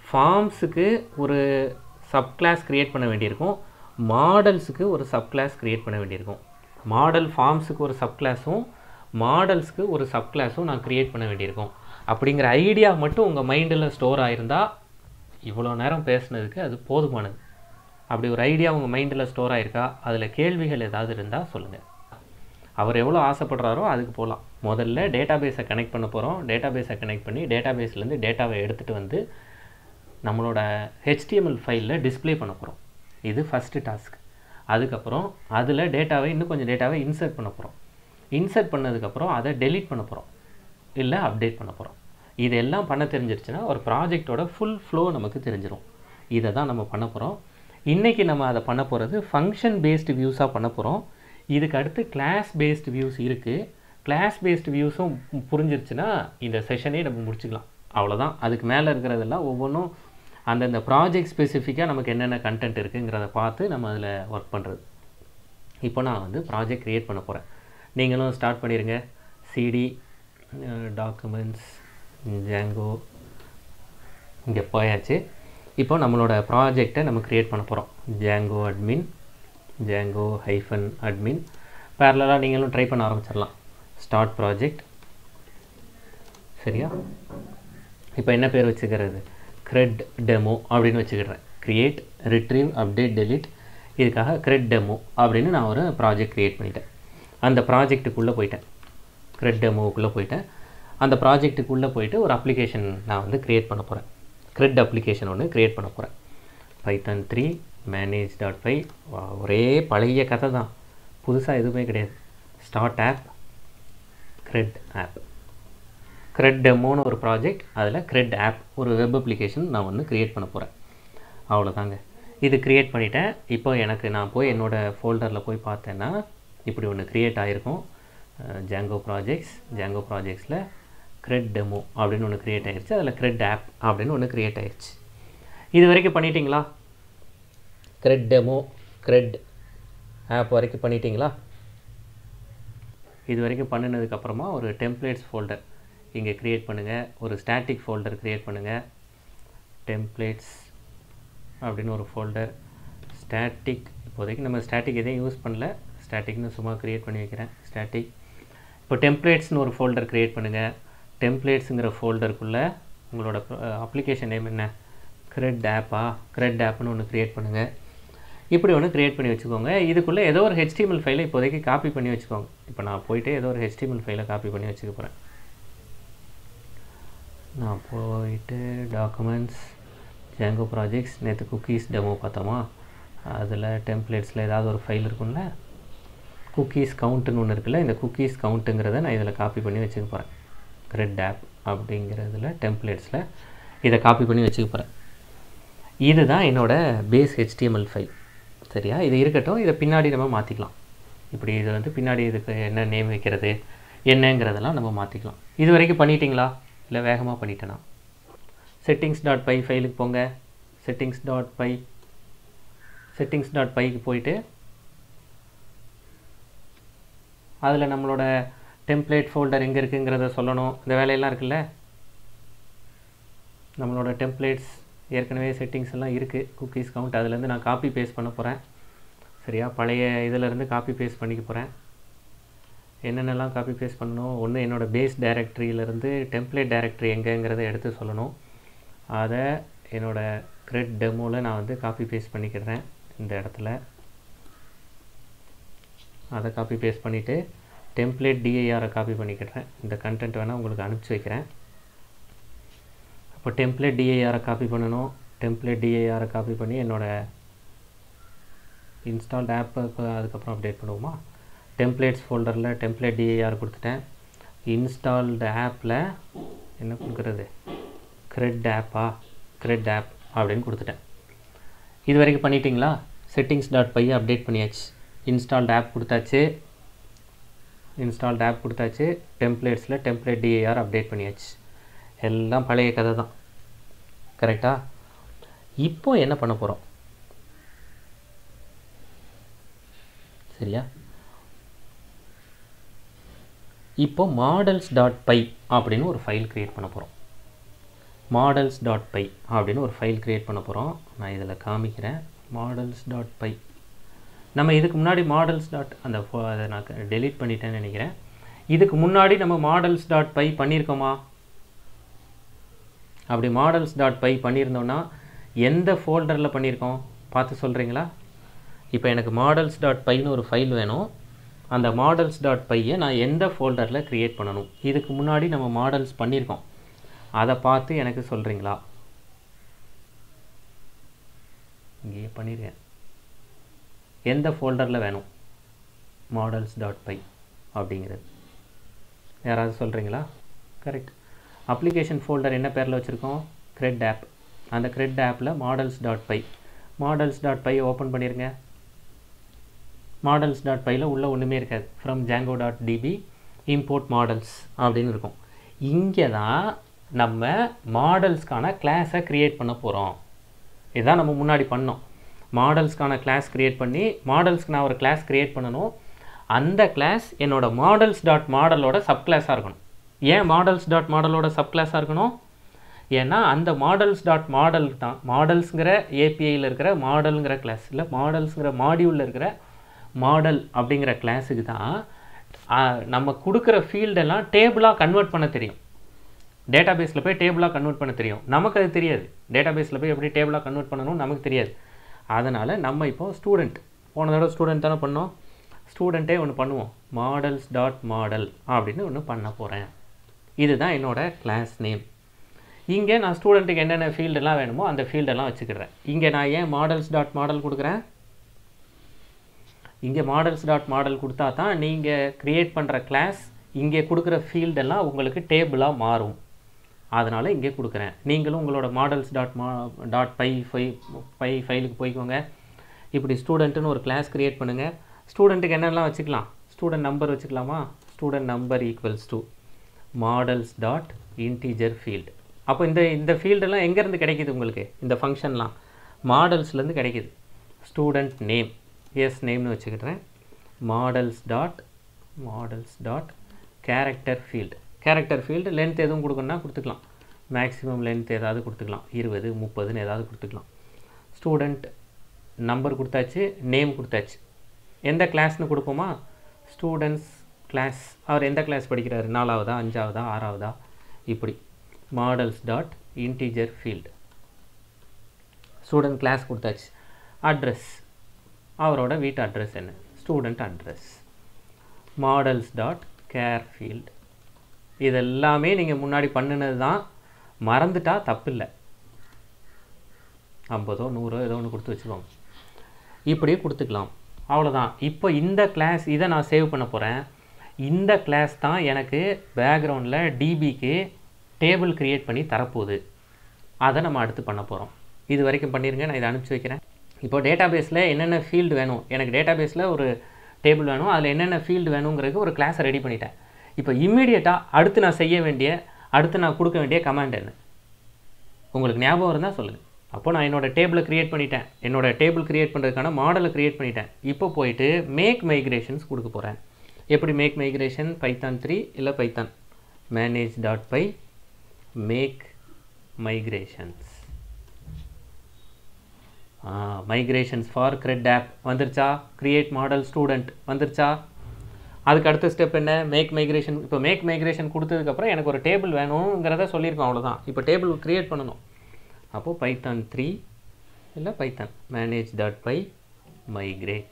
ஃபார்ம்ஸுக்கு ஒரு சப் கிளாஸ் க்ரியேட் பண்ண வேண்டியிருக்கும், மாடல்ஸுக்கு ஒரு சப் கிளாஸ் க்ரியேட் பண்ண வேண்டியிருக்கும். மாடல் ஃபார்ம்ஸுக்கு ஒரு சப் கிளாஸும் மாடல்ஸ்க்கு ஒரு சப் கிளாஸும் நான் க்ரியேட் பண்ண வேண்டியிருக்கும். அப்படிங்கிற ஐடியா மட்டும் உங்கள் மைண்டில் ஸ்டோர் ஆகிருந்தால் இவ்வளோ நேரம் பேசுனதுக்கு அது போதுமானது. அப்படி ஒரு ஐடியா உங்கள் மைண்டில் ஸ்டோர் ஆகிருக்கா, அதில் கேள்விகள் ஏதாவது இருந்தால் சொல்லுங்கள். அவர் எவ்வளோ ஆசைப்படுறாரோ அதுக்கு போகலாம். முதல்ல டேட்டாபேஸை கனெக்ட் பண்ண போகிறோம். டேட்டாபேஸை கனெக்ட் பண்ணி டேட்டாபேஸ்லேருந்து டேட்டாவை எடுத்துகிட்டு வந்து நம்மளோட HTML ஃபைலில் டிஸ்பிளே பண்ண போகிறோம். இது ஃபஸ்ட்டு டாஸ்க். அதுக்கப்புறம் அதில் டேட்டாவை இன்னும் கொஞ்சம் டேட்டாவை இன்சர்ட் பண்ண போகிறோம். இன்சர்ட் பண்ணதுக்கப்புறம் அதை டெலீட் பண்ண போகிறோம், இல்லை அப்டேட் பண்ண போகிறோம். இதெல்லாம் பண்ண தெரிஞ்சிருச்சுன்னா ஒரு ப்ராஜெக்டோட ஃபுல் ஃப்ளோ நமக்கு தெரிஞ்சிடும். இதை தான் நம்ம பண்ண போகிறோம். இன்றைக்கி நம்ம அதை பண்ண போகிறது ஃபங்க்ஷன் பேஸ்டு வியூஸாக பண்ண போகிறோம். இதுக்கு அடுத்து கிளாஸ் பேஸ்டு வியூஸ் இருக்குது. கிளாஸ் பேஸ்டு வியூஸும் புரிஞ்சிருச்சுன்னா இந்த செஷனே நம்ம முடிச்சுக்கலாம். அவ்வளோதான். அதுக்கு மேலே இருக்கிறதெல்லாம் ஒவ்வொன்றும் அந்தந்த ப்ராஜெக்ட் ஸ்பெசிஃபிக்காக நமக்கு என்னென்ன கண்டென்ட் இருக்குங்கிறத பார்த்து நம்ம அதில் ஒர்க் பண்ணுறது. இப்போ நான் வந்து ப்ராஜெக்ட் க்ரியேட் பண்ண போகிறேன். நீங்களும் ஸ்டார்ட் பண்ணிடுங்க. சிடி டாக்குமெண்ட்ஸ் ஜாங்கோ இங்கே போயாச்சு. இப்போ நம்மளோட ப்ராஜெக்டை நம்ம க்ரியேட் பண்ண போகிறோம். Django admin, Django -admin. பேரலாக நீங்களும் ட்ரை பண்ண ஆரம்பிச்சிடலாம். Start project. சரியா? இப்போ என்ன பேர் வச்சுக்கிறது? CRED டெமோ அப்படின்னு வச்சுக்கிறேன். Create, retrieve, update, delete. இதுக்காக CRED டெமோ அப்படின்னு நான் ஒரு ப்ராஜெக்ட் க்ரியேட் பண்ணிட்டேன். அந்த ப்ராஜெக்ட்டுக்குள்ளே போயிட்டேன். CRED டெமோவுக்குள்ளே போயிட்டேன். அந்த ப்ராஜெக்ட்டுக்குள்ளே போயிட்டு ஒரு அப்ளிகேஷன் நான் வந்து க்ரியேட் பண்ண போகிறேன். CRED அப்ளிகேஷன் ஒன்று க்ரியேட் பண்ண போகிறேன். Python 3 manage.py. ஒரே பழைய கதை தான், புதுசாக எதுவுமே கிடையாது. Start app, CRED app. CRED டெமோன்னு ஒரு ப்ராஜெக்ட், அதில் CRED ஆப் ஒரு வெப் அப்ளிகேஷன் நான் ஒன்று க்ரியேட் பண்ண போகிறேன். அவ்வளோதாங்க. இது க்ரியேட் பண்ணிட்டேன். இப்போ எனக்கு நான் போய் என்னோடய ஃபோல்டரில் போய் பார்த்தேன்னா இப்படி ஒன்று க்ரியேட் ஆகிருக்கும். ஜாங்கோ ப்ராஜெக்ட்ஸில் CRED டெமோ அப்படின்னு ஒன்று க்ரியேட் ஆகிடுச்சு. அதில் CRED ஆப் அப்படின்னு ஒன்று க்ரியேட் ஆகிடுச்சு. இது வரைக்கும் பண்ணிட்டீங்களா? CRED டெமோ, CRED ஆப் வரைக்கும் பண்ணிட்டீங்களா? இது வரைக்கும் பண்ணினதுக்கப்புறமா ஒரு டெம்ப்ளேட்ஸ் ஃபோல்டர் இங்கே க்ரியேட் பண்ணுங்கள். ஒரு ஸ்டாட்டிக் ஃபோல்டர் க்ரியேட் பண்ணுங்கள். டெம்ப்ளேட்ஸ் அப்படின்னு ஒரு ஃபோல்டர். ஸ்டாட்டிக், இப்போதைக்கு நம்ம ஸ்டாட்டிக் எதையும் யூஸ் பண்ணல, ஸ்டாட்டிக்னு சும்மா க்ரியேட் பண்ணி வைக்கிறேன். ஸ்டாட்டிக். இப்போ டெம்ப்ளேட்ஸ்னு ஒரு ஃபோல்டர் க்ரியேட் பண்ணுங்கள். டெம்ப்ளேட்ஸுங்கிற ஃபோல்டருக்குள்ளே உங்களோட அப்ளிகேஷன் நேம் என்ன? CRED ஆப்பா? CRED ஆப்னு ஒன்று க்ரியேட் பண்ணுங்கள். இப்படி ஒன்று க்ரியேட் பண்ணி வச்சுக்கோங்க. இதுக்குள்ளே ஏதோ ஒரு HTML ஃபைலை இப்போதைக்கு காப்பி பண்ணி வச்சுக்கோங்க. இப்போ நான் போயிட்டு ஏதோ ஒரு HTML ஃபைலை காப்பி பண்ணி வச்சுக்க போகிறேன். நான் போயிட்டு டாக்குமெண்ட்ஸ், ஜாங்கோ ப்ராஜெக்ட்ஸ், நேற்று குக்கீஸ் டெமோ பார்த்தோமா, அதில் டெம்ப்ளேட்ஸில் ஏதாவது ஒரு ஃபைல் இருக்கும்ல, குக்கீஸ் கவுண்ட்டுன்னு ஒன்று இருக்குல்ல, இந்த குக்கீஸ் கவுண்ட்டுங்கிறத நான் இதில் காப்பி பண்ணி வச்சுக்க போகிறேன். CRED ஆப் அப்படிங்கிறதுல டெம்ப்ளேட்ஸில் இதை காப்பி பண்ணி வச்சுக்க போகிறேன். இதுதான் என்னோடய பேஸ் HTML ஃபைல். சரியா? இது இருக்கட்டும். இதை பின்னாடி நம்ம மாற்றிக்கலாம். இப்படி இது வந்து பின்னாடி இதுக்கு என்ன நேம் வைக்கிறது என்னங்கிறதெல்லாம் நம்ம மாற்றிக்கலாம். இது வரைக்கும் பண்ணிட்டீங்களா, இல்லை வேகமாக பண்ணிட்டேனா? settings.py ஃபைலுக்கு போங்க. settings.py போயிட்டு அதில் நம்மளோட டெம்ப்ளேட் ஃபோல்டர் எங்கே இருக்குங்கிறத சொல்லணும். இந்த வேலையெல்லாம் இருக்குல்ல, நம்மளோட டெம்ப்ளேட்ஸ் ஏற்கனவே செட்டிங்ஸ் எல்லாம் இருக்குது. குக்கீஸ் கவுண்ட் அதுலேருந்து நான் காப்பி பேஸ்ட் பண்ண போகிறேன். சரியா? பழைய இதிலேருந்து காப்பி பேஸ்ட் பண்ணிக்க போகிறேன். என்னென்னலாம் காப்பி பேஸ்ட் பண்ணணும்? ஒன்று என்னோடய பேஸ் டைரக்டரியிலேருந்து டெம்ப்ளேட் டைரக்டரி எங்கேங்கிறத எடுத்து சொல்லணும். அதை என்னோடய CRED டெமோவில் நான் வந்து காப்பி பேஸ்ட் பண்ணிக்கிறேன். இந்த இடத்துல அதை காப்பி பேஸ்ட் பண்ணிவிட்டு டெம்ப்ளேட் DIR காப்பி பண்ணிக்கிறேன். இந்த கண்டென்ட் வேணால் உங்களுக்கு அனுப்பிச்சி வைக்கிறேன். அப்போ டெம்ப்ளேட் DIR காப்பி பண்ணணும். டெம்ப்ளேட் DIR காப்பி பண்ணி என்னோடய இன்ஸ்டால்ட் ஆப்புக்கு அதுக்கப்புறம் அப்டேட் பண்ணுவோமா. டெம்ப்ளேட்ஸ் ஃபோல்டரில் டெம்ப்ளேட் DIR கொடுத்துட்டேன். இன்ஸ்டால்டு ஆப்பில் என்ன கொடுக்குறது? CRED ஆப்பா? CRED ஆப் அப்படின்னு கொடுத்துட்டேன். இது வரைக்கும் பண்ணிட்டீங்களா? settings.py அப்டேட் பண்ணியாச்சு. இன்ஸ்டால்டு ஆப் கொடுத்தாச்சு. டெம்ப்ளேட்ஸில் டெம்ப்ளேட் DIR அப்டேட் பண்ணியாச்சு. எல்லாம் பழைய கதை தான். கரெக்டாக? இப்போ என்ன பண்ண போகிறோம்? சரியா? இப்போ models.py அப்படின்னு ஒரு ஃபைல் க்ரியேட் பண்ண போகிறோம். models.py அப்படின்னு ஒரு ஃபைல் க்ரியேட் பண்ண போகிறோம். நான் இதில் காமிக்கிறேன். models.py நம்ம இதுக்கு முன்னாடி அதை நான் டெலீட் பண்ணிட்டேன்னு நினைக்கிறேன். இதுக்கு முன்னாடி நம்ம models.py பண்ணியிருக்கோமா? அப்படி models.py பண்ணியிருந்தோன்னா எந்த ஃபோல்டரில் பண்ணியிருக்கோம் பார்த்து சொல்கிறீங்களா? இப்போ எனக்கு models.pyன்னு ஒரு ஃபைல் வேணும். அந்த models.pyயை நான் எந்த ஃபோல்டரில் க்ரியேட் பண்ணணும்? இதுக்கு முன்னாடி நம்ம மாடல்ஸ் பண்ணியிருக்கோம். அதை பார்த்து எனக்கு சொல்கிறீங்களா? இங்கேயே பண்ணியிருக்கேன். எந்த ஃபோல்டரில் வேணும் models.py அப்படிங்கிறது யாராவது சொல்கிறீங்களா? கரெக்ட். அப்ளிகேஷன் ஃபோல்டர் என்ன பேரில் வச்சுருக்கோம்? CRED app. அந்த CRED appல models.py ஓப்பன் பண்ணிடுங்க. models.pyல உள்ள ஒன்றுமே இருக்காது. ஃப்ரம் django.db import models அப்படின்னு இருக்கும். இங்கே தான் நம்ம மாடல்ஸ்க்கான கிளாஸை க்ரியேட் பண்ண போகிறோம். இதுதான் நம்ம முன்னாடி பண்ணோம். மாடல்ஸ்க்கான கிளாஸ் க்ரியேட் பண்ணி மாடல்ஸ்க்கு நான் ஒரு கிளாஸ் க்ரியேட் பண்ணணும். அந்த கிளாஸ் என்னோடய models.modelோட சப்கிளாஸாக இருக்கணும். ஏன் models.modelோட சப்கிளாஸாக இருக்கணும்? ஏன்னா அந்த models.model தான் மாடல்ஸுங்கிற ஏபிஐயில் இருக்கிற மாடலுங்கிற கிளாஸ் இல்லை மாடல்ஸுங்கிற மாடியூலில் இருக்கிற மாடல் அப்படிங்கிற கிளாஸுக்கு தான் நம்ம கொடுக்குற ஃபீல்டெல்லாம் டேபிளாக கன்வெர்ட் பண்ண தெரியும். டேட்டாபேஸில் போய் டேபிளாக கன்வெர்ட் பண்ண தெரியும். நமக்கு அது தெரியாது. டேட்டாபேஸில் போய் எப்படி டேபிளாக கன்வெர்ட் பண்ணணும் நமக்கு தெரியாது. அதனால் நம்ம இப்போது ஸ்டூடெண்ட் போன தடவை ஸ்டூடெண்ட் தானே பண்ணோம். ஸ்டூடெண்ட்டே ஒன்று பண்ணுவோம். models.model அப்படின்னு ஒன்று பண்ண போகிறேன். இதுதான் என்னோடய கிளாஸ் நேம். இங்கே நான் ஸ்டூடெண்ட்டுக்கு என்னென்ன ஃபீல்டெல்லாம் வேணுமோ அந்த ஃபீல்டெல்லாம் வச்சுக்கிறேன். இங்கே நான் ஏன் models.model கொடுக்குறேன்? இங்கே models.model கொடுத்தா தான் நீங்கள் க்ரியேட் பண்ணுற கிளாஸ் இங்கே கொடுக்குற ஃபீல்டெல்லாம் உங்களுக்கு டேபிளாக மாறும். அதனால் இங்கே கொடுக்குறேன். நீங்களும் உங்களோட models.py ஃபைலுக்கு போய்க்கோங்க. இப்படி ஸ்டூடெண்ட்டுன்னு ஒரு கிளாஸ் க்ரியேட் பண்ணுங்கள். ஸ்டூடெண்ட்டுக்கு என்னெல்லாம் வச்சுக்கலாம்? ஸ்டூடெண்ட் நம்பர் வச்சுக்கலாமா? Student number equals to models.integer field. அப்போ இந்த ஃபீல்டெல்லாம் எங்கேருந்து கிடைக்கிது உங்களுக்கு? இந்த ஃபங்க்ஷன்லாம் மாடல்ஸ்லேருந்து கிடைக்கிது. ஸ்டூடெண்ட் நேம் நேம்னு வச்சுக்கிட்டேன். models.character field. Character field length எதுவும் கொடுக்கணுன்னா கொடுத்துக்கலாம். மேக்ஸிமம் லென்த் ஏதாவது கொடுத்துக்கலாம். 20 30ன்னு ஏதாவது கொடுத்துக்கலாம். ஸ்டூடெண்ட் நம்பர் கொடுத்தாச்சு, நேம் கொடுத்தாச்சு. எந்த கிளாஸ்னு கொடுப்போமா? Students class. அவர் எந்த கிளாஸ் படிக்கிறாரு? 4ஆவதா 5ஆவதா 6ஆவதா? இப்படி models.integer field. ஸ்டூடெண்ட் கிளாஸ் கொடுத்தாச்சு. அட்ரஸ், அவரோட வீட்டு அட்ரஸ் என்ன? Student address. models.care field. இதெல்லாமே நீங்கள் முன்னாடி பண்ணினது தான். மறந்துட்டா தப்பு இல்லை. 50 100 ஏதோ ஒன்று கொடுத்து வச்சுக்கோங்க. இப்படியே கொடுத்துக்கலாம். அவ்வளோதான். இப்போ இந்த கிளாஸ் இதை நான் சேவ் பண்ண போகிறேன். இந்த கிளாஸ் தான் எனக்கு பேக்ரவுண்டில் டிபிக்கு டேபிள் க்ரியேட் பண்ணி தரப்போகுது. அதை நம்ம அடுத்து பண்ண போகிறோம். இது வரைக்கும் பண்ணிடுங்க. நான் இதை அனுப்பிச்சி வைக்கிறேன். இப்போ டேட்டாபேஸில் என்னென்ன ஃபீல்டு வேணும், எனக்கு டேட்டாபேஸில் ஒரு டேபிள் வேணும், அதில் என்னென்ன ஃபீல்டு வேணுங்கிறதுக்கு ஒரு கிளாஸை ரெடி பண்ணிட்டேன். இப்போ இம்மீடியட்டாக அடுத்து நான் கொடுக்க வேண்டிய கமாண்ட் என்ன? உங்களுக்கு ஞாபகம் இருந்தால் சொல்லுங்கள். அப்போ நான் என்னோடய டேபிளை க்ரியேட் பண்ணிட்டேன். என்னோடய டேபிள் க்ரியேட் பண்ணுறதுக்கான மாடலை க்ரியேட் பண்ணிட்டேன். இப்போ போயிட்டு மேக் மைக்ரேஷன்ஸ் கொடுக்க போகிறேன். எப்படி மேக் மைக்ரேஷன்? Python 3 இல்லை Python manage.py make migrations. Migrations for CRED app வந்துருச்சா? க்ரியேட் மாடல் ஸ்டூடெண்ட் வந்துருச்சா? அதுக்கு அடுத்த ஸ்டெப் என்ன? Make migration. இப்போ மேக் மைக்ரேஷன் கொடுத்ததுக்கப்புறம் எனக்கு ஒரு டேபிள் வேணுங்கிறத சொல்லியிருக்கோம். அவ்வளோதான். இப்போ டேபிள் க்ரியேட் பண்ணணும். அப்போது Python 3 இல்லை Python manage.py migrate.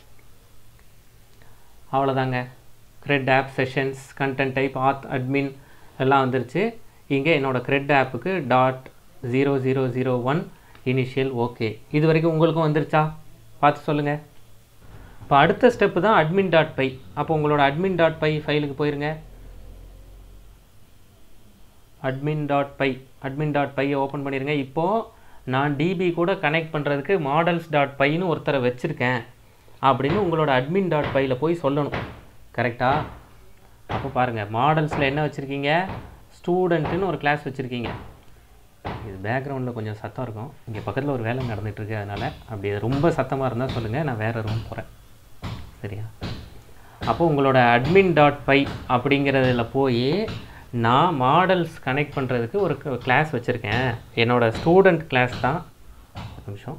அவ்வளோதாங்க. CRED app sessions, content type, auth, admin எல்லாம் வந்துருச்சு. இங்கே என்னோடய CRED appக்கு .0001 இனிஷியல் ஓகே. இது வரைக்கும் உங்களுக்கும் வந்துருச்சா? பார்த்து சொல்லுங்கள். இப்போ அடுத்த ஸ்டெப்பு தான் admin.py. அப்போ உங்களோட admin.py ஃபைலுக்கு போயிருங்க. admin.py ஓப்பன் பண்ணிடுங்க. இப்போது நான் டிபி கூட கனெக்ட் பண்ணுறதுக்கு models.pyன்னு ஒருத்தரை வச்சுருக்கேன் அப்படின்னு உங்களோட admin.pyல போய் சொல்லணும். கரெக்டாக? அப்போ பாருங்கள், மாடல்ஸில் என்ன வச்சுருக்கீங்க? ஸ்டூடெண்ட்டுன்னு ஒரு கிளாஸ் வச்சுருக்கீங்க. இது பேக்ரவுண்டில் கொஞ்சம் சத்தம் இருக்கும். இங்கே பக்கத்தில் ஒரு வேலை நடந்துகிட்ருக்கு. அதனால் அப்படி ரொம்ப சத்தமாக இருந்தால் சொல்லுங்கள், நான் வேறு ரூம் போகிறேன். சரியா? அப்போது உங்களோட admin.py அப்படிங்கிறதுல போய் நான் மாடல்ஸ் கனெக்ட் பண்ணுறதுக்கு ஒரு கிளாஸ் வச்சுருக்கேன், என்னோடய ஸ்டூடெண்ட் கிளாஸ் தான். ஒரு நிமிஷம்.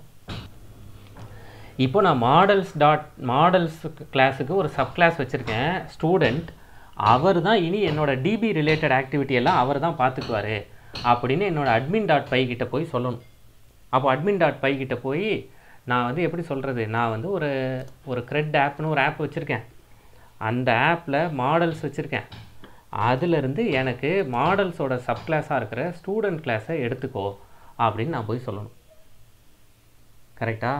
இப்போ நான் மாடல்ஸ் கிளாஸுக்கு ஒரு சப் கிளாஸ் வச்சுருக்கேன் ஸ்டூடெண்ட். அவர் தான் இனி என்னோடய டிபி ரிலேட்டட் ஆக்டிவிட்டி எல்லாம் அவர் தான் பார்த்துக்குவார் அப்படின்னு என்னோடய admin.py கிட்ட போய் சொல்லணும். அப்போ admin.py கிட்ட போய் நான் வந்து எப்படி சொல்கிறது, நான் வந்து ஒரு CRED ஆப்னு ஒரு ஆப் வச்சுருக்கேன், அந்த ஆப்பில் மாடல்ஸ் வச்சுருக்கேன், அதிலிருந்து எனக்கு மாடல்ஸோட சப் கிளாஸாக இருக்கிற ஸ்டூடெண்ட் கிளாஸை எடுத்துக்கோ அப்படின்னு நான் போய் சொல்லணும். கரெக்டா?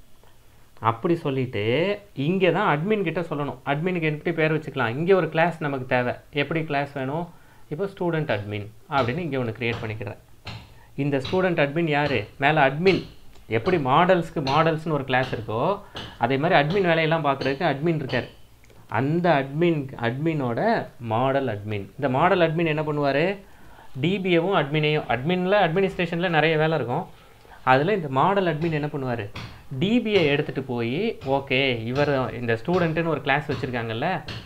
அப்படி சொல்லிவிட்டு இங்கே தான் அட்மின் கிட்ட சொல்லணும். அட்மினுக்கு எப்படி பேர் வச்சுக்கலாம், இங்கே ஒரு கிளாஸ் நமக்கு தேவை. எப்படி கிளாஸ் வேணும், இப்போ ஸ்டூடெண்ட் அட்மின் அப்படின்னு இங்கே ஒன்று க்ரியேட் பண்ணிக்கிறேன். இந்த ஸ்டூடெண்ட் அட்மின் யார், மேலே அட்மின். எப்படி மாடல்ஸ்னு ஒரு கிளாஸ் இருக்கோ அதே மாதிரி அட்மின் வேலையெல்லாம் பார்க்குறதுக்கு அட்மின் இருக்கார். அந்த அட்மினோட மாடல் அட்மின். இந்த மாடல் அட்மின் என்ன பண்ணுவார், டிபியவும் அட்மினில் அட்மினிஸ்ட்ரேஷனில் நிறைய வேலை இருக்கும். அதில் இந்த மாடல் அட்மின் என்ன பண்ணுவார், டிபியை எடுத்துகிட்டு போய் ஓகே இவர் இந்த ஸ்டூடெண்ட்டுன்னு ஒரு கிளாஸ் வச்சுருக்காங்கல்ல,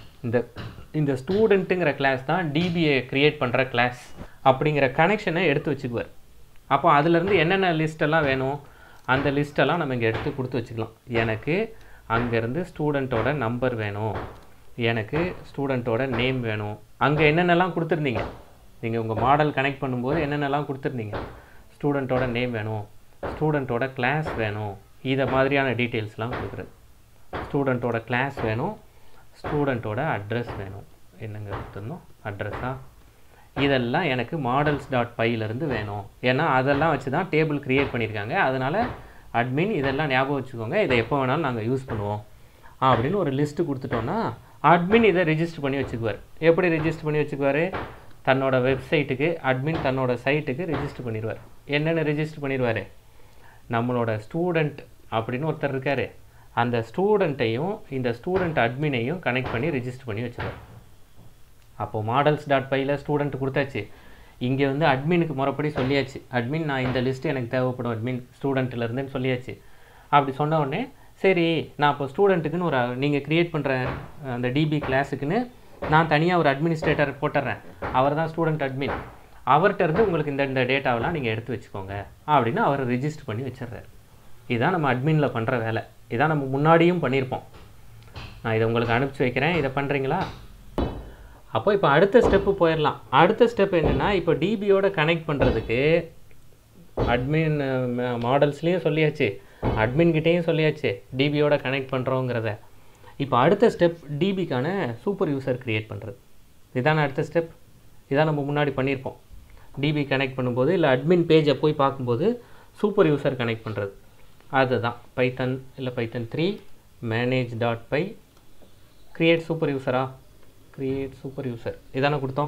இந்த ஸ்டூடெண்ட்டுங்கிற கிளாஸ் தான் டிபியை க்ரியேட் பண்ணுற கிளாஸ் அப்படிங்கிற கனெக்ஷனை எடுத்து வச்சுக்குவார். அப்போ அதிலேருந்து என்னென்ன லிஸ்ட்டெல்லாம் வேணும் அந்த லிஸ்ட்டெல்லாம் நம்ம இங்கே எடுத்து கொடுத்து வச்சுக்கலாம். எனக்கு அங்கேருந்து ஸ்டூடெண்ட்டோட நம்பர் வேணும், எனக்கு ஸ்டூடெண்ட்டோட நேம் வேணும். அங்கே என்னென்னலாம் கொடுத்துருந்தீங்க, நீங்கள் உங்கள் மாடல் கனெக்ட் பண்ணும்போது என்னென்னலாம் கொடுத்துருந்தீங்க, ஸ்டூடெண்ட்டோட நேம் வேணும், ஸ்டூடெண்ட்டோட கிளாஸ் வேணும், இதை மாதிரியான டீட்டெயில்ஸ்லாம் கொடுக்குறது. ஸ்டூடெண்ட்டோட கிளாஸ் வேணும், ஸ்டூடெண்ட்டோட அட்ரஸ் வேணும். என்னங்க கொடுத்துருந்தோம், அட்ரஸா, இதெல்லாம் எனக்கு மாடல்ஸ்.pyலேருந்து வேணும். ஏன்னா அதெல்லாம் வச்சு தான் டேபிள் க்ரியேட் பண்ணியிருக்காங்க. அதனால் அட்மின் இதெல்லாம் ஞாபகம் வச்சுக்கோங்க, இதை எப்போ வேணாலும் நாங்கள் யூஸ் பண்ணுவோம் அப்படின்னு ஒரு லிஸ்ட்டு கொடுத்துட்டோன்னா அட்மின் இதை ரிஜிஸ்டர் பண்ணி வச்சுக்குவார். எப்படி ரிஜிஸ்டர் பண்ணி வச்சுக்குவார், தன்னோட வெப்சைட்டுக்கு அட்மின் தன்னோட சைட்டுக்கு ரிஜிஸ்டர் பண்ணிடுவார். என்னென்னு ரிஜிஸ்டர் பண்ணிடுவார், நம்மளோட ஸ்டூடெண்ட் அப்படின்னு ஒருத்தர் இருக்கார், அந்த ஸ்டூடெண்ட்டையும் இந்த ஸ்டூடெண்ட் அட்மினையும் கனெக்ட் பண்ணி ரிஜிஸ்டர் பண்ணி வச்சுருவார். அப்போது மாடல்ஸ்.pyயில் ஸ்டூடெண்ட் கொடுத்தாச்சு, இங்கே வந்து அட்மினுக்கு முறைப்படி சொல்லியாச்சு, அட்மின் நான் இந்த லிஸ்ட்டு எனக்கு தேவைப்படும் அட்மின் ஸ்டூடெண்ட்டிலேருந்துன்னு சொல்லியாச்சு. அப்படி சொன்ன உடனே சரி நான் இப்போ ஸ்டூடெண்ட்டுக்குன்னு ஒரு நீங்கள் க்ரியேட் பண்ணுற அந்த டிபி கிளாஸுக்குன்னு நான் தனியாக ஒரு அட்மினிஸ்ட்ரேட்டர் போட்டுறேன், அவர் தான் ஸ்டூடெண்ட் அட்மின், அவர்கிட்ட இருந்து உங்களுக்கு இந்த டேட்டாவெல்லாம் நீங்கள் எடுத்து வச்சுக்கோங்க அப்படின்னு அவர் ரிஜிஸ்டர் பண்ணி வச்சிடுறாரு. இதுதான் நம்ம அட்மினில் பண்ணுற வேலை. இதான் நம்ம முன்னாடியும் பண்ணியிருப்போம். நான் இதை உங்களுக்கு அனுப்பிச்சி வைக்கிறேன், இதை பண்ணுறீங்களா? அப்போ இப்போ அடுத்த ஸ்டெப்பு போயிடலாம். அடுத்த ஸ்டெப் என்னென்னா, இப்போ டிபியோட கனெக்ட் பண்ணுறதுக்கு அட்மின் மாடல்ஸ்லேயும் சொல்லியாச்சு, அட்மின்கிட்டேயும் சொல்லியாச்சு டிபியோட கனெக்ட் பண்ணுறோங்கிறத. இப்போ அடுத்த ஸ்டெப் டிபிக்கான சூப்பர் யூசர் க்ரியேட் பண்ணுறது. இதான அடுத்த ஸ்டெப். இதான் நம்ம முன்னாடி பண்ணியிருப்போம். டிபி கனெக்ட் பண்ணும்போது இல்லை அட்மின் பேஜை போய் பார்க்கும்போது சூப்பர் யூசர் கனெக்ட் பண்ணுறது. அதுதான் பைத்தன் இல்லை பைத்தன் 3 manage.py க்ரியேட் சூப்பர் யூசரா, க்ரியேட் சூப்பர் யூசர் இதானே கொடுத்தோம்.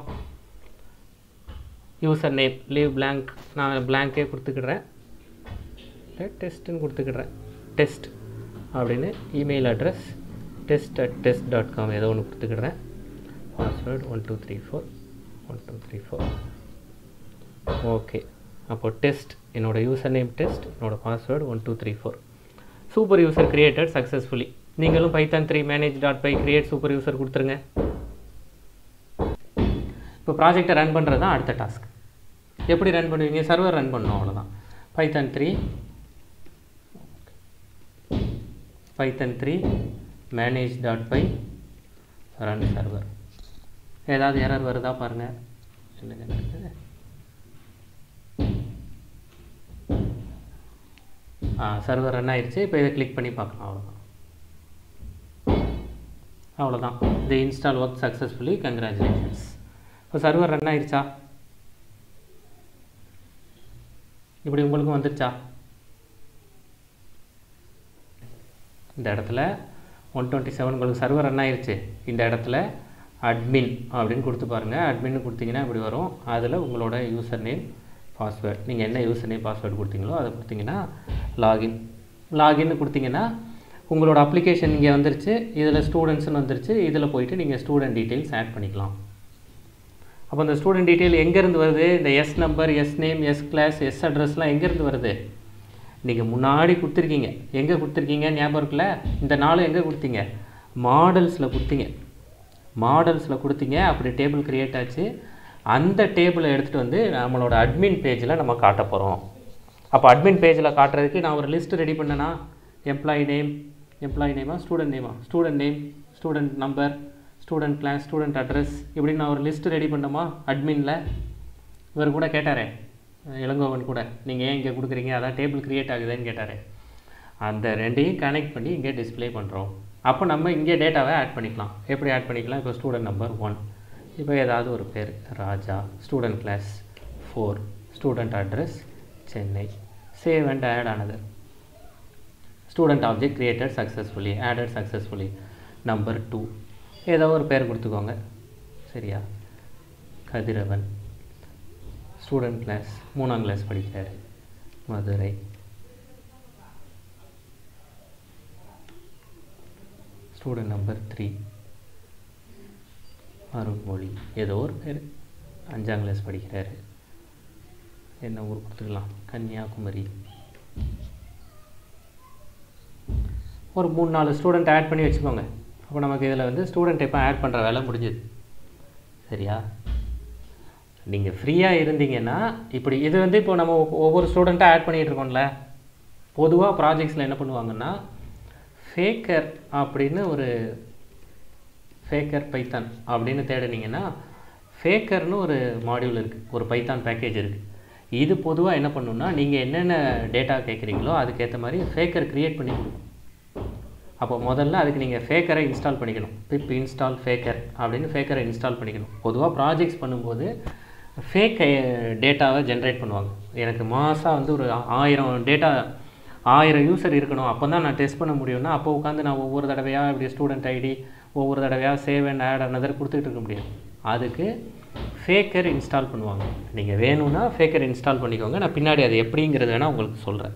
யூசர் நேம் லீவ் blank, நான் பிளாங்கே கொடுத்துக்கிடுறேன், இல்லை டெஸ்ட்டுன்னு கொடுத்துக்கிடுறேன், டெஸ்ட் அப்படின்னு. இமெயில் அட்ரஸ் test@test.com ஏதோ ஒன்று கொடுத்துக்கிடுறேன். Password 1234 okay. அப்போது டெஸ்ட், என்னோடய யூசர் நேம் டெஸ்ட், என்னோடய password 1234. Super user created successfully. நீங்களும் Python 3 manage.py create super user கொடுத்துருங்க. இப்போ ப்ராஜெக்டை ரன் பண்ணுறது தான் அடுத்த டாஸ்க். எப்படி ரன் பண்ணுவீங்க, சர்வர் ரன் பண்ணணும், அவ்வளோதான். Python 3 manage.py run server. ஏதாவது எரர் வருதா பாருங்கள். என்னங்க நடக்குது, சர்வர் ரன் ஆயிடுச்சு. இப்போ இதை கிளிக் பண்ணி பார்க்கலாம், அவ்வளோதான். The install work successfully, congratulations. இப்போ சர்வர் ரன் ஆயிடுச்சா, இப்படி உங்களுக்கும் வந்துடுச்சா? இந்த இடத்துல 127 உங்களுக்கு சர்வர் ரன் ஆயிடுச்சு. இந்த இடத்துல அட்மின் அப்படின்னு கொடுத்து பாருங்கள். அட்மின்னு கொடுத்தீங்கன்னா இப்படி வரும். அதில் உங்களோட யூசர் நேம் பாஸ்வேர்டு, நீங்கள் என்ன யூசர் நேம் பாஸ்வேர்டு கொடுத்தீங்களோ அதை கொடுத்தீங்கன்னா லாகின்னு கொடுத்தீங்கன்னா உங்களோட அப்ளிகேஷன் இங்கே வந்துருச்சு. இதில் ஸ்டூடெண்ட்ஸ்னு வந்துருச்சு. இதில் போயிட்டு நீங்கள் ஸ்டூடெண்ட் டீட்டெயில்ஸ் ஆட் பண்ணிக்கலாம். அப்போ இந்த ஸ்டூடெண்ட் டீட்டெயில் எங்கேருந்து வருது, இந்த S number, S name, S class, S அட்ரஸ்லாம் எங்கேருந்து வருது, நீங்கள் முன்னாடி கொடுத்துருக்கீங்க. எங்கே கொடுத்துருக்கீங்க ஞாபகம் இருக்குல்ல, இந்த 4 எங்கே கொடுத்தீங்க, மாடல்ஸில் கொடுத்தீங்க. அப்படி டேபிள் க்ரியேட் ஆச்சு. அந்த டேபிளை எடுத்துகிட்டு வந்து நம்மளோட அட்மின் பேஜில் நம்ம காட்ட போகிறோம். அப்போ அட்மின் பேஜில் காட்டுறதுக்கு நான் ஒரு லிஸ்ட் ரெடி பண்ணேன்னா எம்ப்ளாயி நேமா student name student number student class student address இப்படின்னு நான் ஒரு லிஸ்ட்டு ரெடி பண்ணோமா அட்மினில். இவர் கூட கேட்டாரே இளங்கோவன் கூட, நீங்கள் ஏன் இங்கே கொடுக்குறீங்க, அதான் டேபிள் க்ரியேட் ஆகுதுன்னு கேட்டார். அந்த ரெண்டையும் கனெக்ட் பண்ணி இங்கே டிஸ்பிளே பண்ணுறோம். அப்போ நம்ம இங்கே டேட்டாவை ஆட் பண்ணிக்கலாம். எப்படி ஆட் பண்ணிக்கலாம்? இப்போ ஸ்டூடெண்ட் நம்பர் 1, இப்போ ஏதாவது ஒரு பேர் Raja, student class 4, student address Chennai, save and add ஆனது. Student object created successfully, added successfully, number 2 ஏதோ ஒரு பேர் கொடுத்துக்கோங்க. சரியா? கதிரவன், ஸ்டூடெண்ட் கிளாஸ் 3ஆம் கிளாஸ் படிக்கிறார், மதுரை. ஸ்டூடெண்ட் நம்பர் 3 அருண்மொழி, ஏதோ ஒரு பேர் 5ஆம் கிளாஸ் படிக்கிறாரு, என்ன ஊர் கொடுத்துக்கலாம், கன்னியாகுமரி. ஒரு 3-4 ஸ்டூடெண்ட் ஆட் பண்ணி வச்சுக்கோங்க. அப்போ நமக்கு இதில் வந்து ஸ்டூடெண்ட் இப்போ ஆட் பண்ணுற வேலை முடிஞ்சுது. சரியா? நீங்கள் ஃப்ரீயாக இருந்தீங்கன்னா இப்படி இது வந்து இப்போ நம்ம ஒவ்வொரு ஸ்டூடெண்ட்டாக ஆட் பண்ணிகிட்டு இருக்கோம்ல. பொதுவாக ப்ராஜெக்ட்ஸில் என்ன பண்ணுவாங்கன்னா ஃபேக்கர் அப்படின்னு ஒரு ஃபேக்கர் பைத்தான் அப்படின்னு தேடினீங்கன்னா ஃபேக்கர்னு ஒரு மாடியூல் இருக்குது, ஒரு பைத்தான் பேக்கேஜ் இருக்குது. இது பொதுவாக என்ன பண்ணுன்னா நீங்கள் என்னென்ன டேட்டா கேட்குறீங்களோ அதுக்கேற்ற மாதிரி ஃபேக்கர் க்ரியேட் பண்ணி கொடுக்கும். அப்போ முதல்ல அதுக்கு நீங்கள் ஃபேக்கரை இன்ஸ்டால் பண்ணிக்கணும். பிப் இன்ஸ்டால் ஃபேக்கர் அப்படின்னு ஃபேக்கரை இன்ஸ்டால் பண்ணிக்கணும். பொதுவாக ப்ராஜெக்ட்ஸ் பண்ணும்போது ஃபேக் டேட்டாவை ஜென்ரேட் பண்ணுவாங்க. எனக்கு மாதம் வந்து ஒரு 1000 யூசர் இருக்கணும், அப்போ தான் நான் டெஸ்ட் பண்ண முடியும்னா அப்போ உட்காந்து நான் ஒவ்வொரு தடவையாக இப்படி ஸ்டூடெண்ட் ஐடி ஒவ்வொரு தடவையாக சேவ் அண்ட் ஆட் அனதர் கொடுத்துட்டு இருக்க முடியாது. அதுக்கு ஃபேக்கர் இன்ஸ்டால் பண்ணுவாங்க. நீங்கள் வேணும்னா ஃபேக்கர் இன்ஸ்டால் பண்ணிக்கோங்க. நான் பின்னாடி அது எப்படிங்கிறது வேணால் உங்களுக்கு சொல்கிறேன்.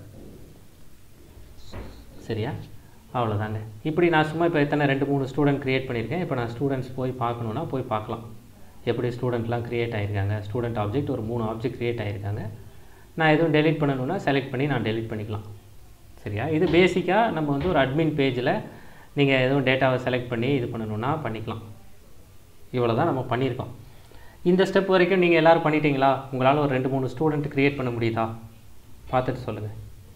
சரியா? அவ்வளோதாங்க. இப்படி நான் சும்மா இப்போ எத்தனை 2-3 ஸ்டூடெண்ட் க்ரியேட் பண்ணியிருக்கேன். இப்போ நான் ஸ்டூடெண்ட்ஸ் போய் பார்க்கணுன்னா போய் பார்க்கலாம் எப்படி ஸ்டூடெண்ட்லாம் க்ரியேட் ஆகிருக்காங்க. ஸ்டூடெண்ட் ஆப்ஜெக்ட் ஒரு 3 ஆப்ஜெக்ட் க்ரியேட் ஆகிருக்காங்க. நான் எதுவும் டெலிட் பண்ணணுன்னா செலக்ட் பண்ணி நான் டெலிட் பண்ணிக்கலாம். சரியா? இது பேசிக்காக நம்ம வந்து ஒரு அட்மின் பேஜில் நீங்கள் எதுவும் டேட்டாவை செலக்ட் பண்ணி இது பண்ணணுன்னா பண்ணிக்கலாம். இவ்வளோ தான் நம்ம பண்ணியிருக்கோம். இந்த ஸ்டெப் வரைக்கும் நீங்கள் எல்லோரும் பண்ணிட்டீங்களா? உங்களால் ஒரு 2-3 ஸ்டூடெண்ட் க்ரியேட் பண்ண முடியுதா? பார்த்துட்டு சொல்லுங்கள்.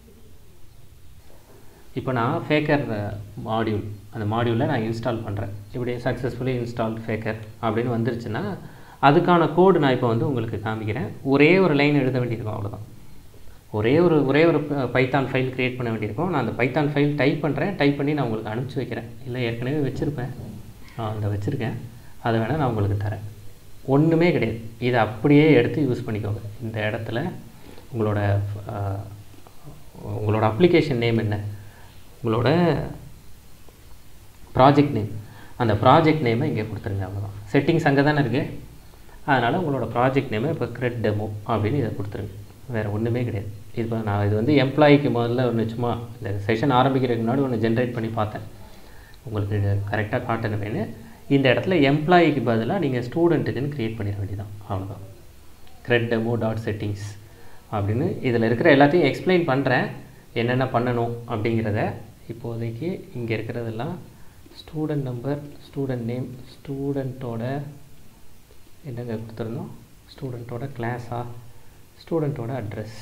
இப்போ நான் ஃபேக்கர் மாடியூல் அந்த மாடியூலில் நான் இன்ஸ்டால் பண்ணுறேன். இப்படி சக்ஸஸ்ஃபுல்லி இன்ஸ்டால் ஃபேக்கர் அப்படின்னு வந்துருச்சுன்னா அதுக்கான கோடு நான் இப்போ வந்து உங்களுக்கு காமிக்கிறேன். ஒரே ஒரு லைன் எழுத வேண்டியிருக்கும், அவ்வளோதான். ஒரே ஒரு பைத்தான் ஃபைல் க்ரியேட் பண்ண வேண்டியிருக்கும். நான் அந்த பைத்தான் ஃபைல் டைப் பண்ணுறேன். டைப் பண்ணி நான் உங்களுக்கு அனுப்பிச்சி வைக்கிறேன். இல்லை ஏற்கனவே வச்சுருப்பேன், அந்த வச்சுருக்கேன், அதை வேணால் நான் உங்களுக்கு தரேன். ஒன்றுமே கிடையாது, இதை அப்படியே எடுத்து யூஸ் பண்ணிக்கோங்க. இந்த இடத்துல உங்களோட அப்ளிகேஷன் நேம் என்ன, உங்களோட ப்ராஜெக்ட் நேம், அந்த ப்ராஜெக்ட் நேமை இங்கே கொடுத்துருங்க. அவ்வளோதான். செட்டிங்ஸ் அங்கே தானே இருக்குது. அதனால் உங்களோட ப்ராஜெக்ட் நேமை இப்போ கிரெட் டெமோ அப்படின்னு இதை கொடுத்துருங்க. வேறு ஒன்றுமே கிடையாது. இப்போ நான் இது வந்து எம்ப்ளாயிக்கு முதல்ல ஒன்று சும்மா இந்த செஷன் ஆரம்பிக்கிறதுக்கு முன்னாடி ஒன்று ஜென்ரேட் பண்ணி பார்த்தேன், உங்களுக்கு கரெக்டாக காட்டணுமேனு. இந்த இடத்துல எம்ப்ளாயிக்கு பதிலாக நீங்கள் ஸ்டூடெண்ட்டுக்குன்னு க்ரியேட் பண்ணிட வேண்டியதான். அவ்வளோதான். கிரெட் டெமோ டாட் செட்டிங்ஸ் அப்படின்னு இதில் இருக்கிற எல்லாத்தையும் எக்ஸ்பிளைன் பண்ணுறேன், என்னென்ன பண்ணணும் அப்படிங்கிறத. இப்போதைக்கு இங்கே இருக்கிறதெல்லாம் ஸ்டூடெண்ட் நம்பர், ஸ்டூடெண்ட் நேம், ஸ்டூடெண்ட்டோட என்னங்க கொடுத்துருந்தோம், ஸ்டூடெண்ட்டோட கிளாஸா, ஸ்டூடெண்ட்டோட அட்ரஸ்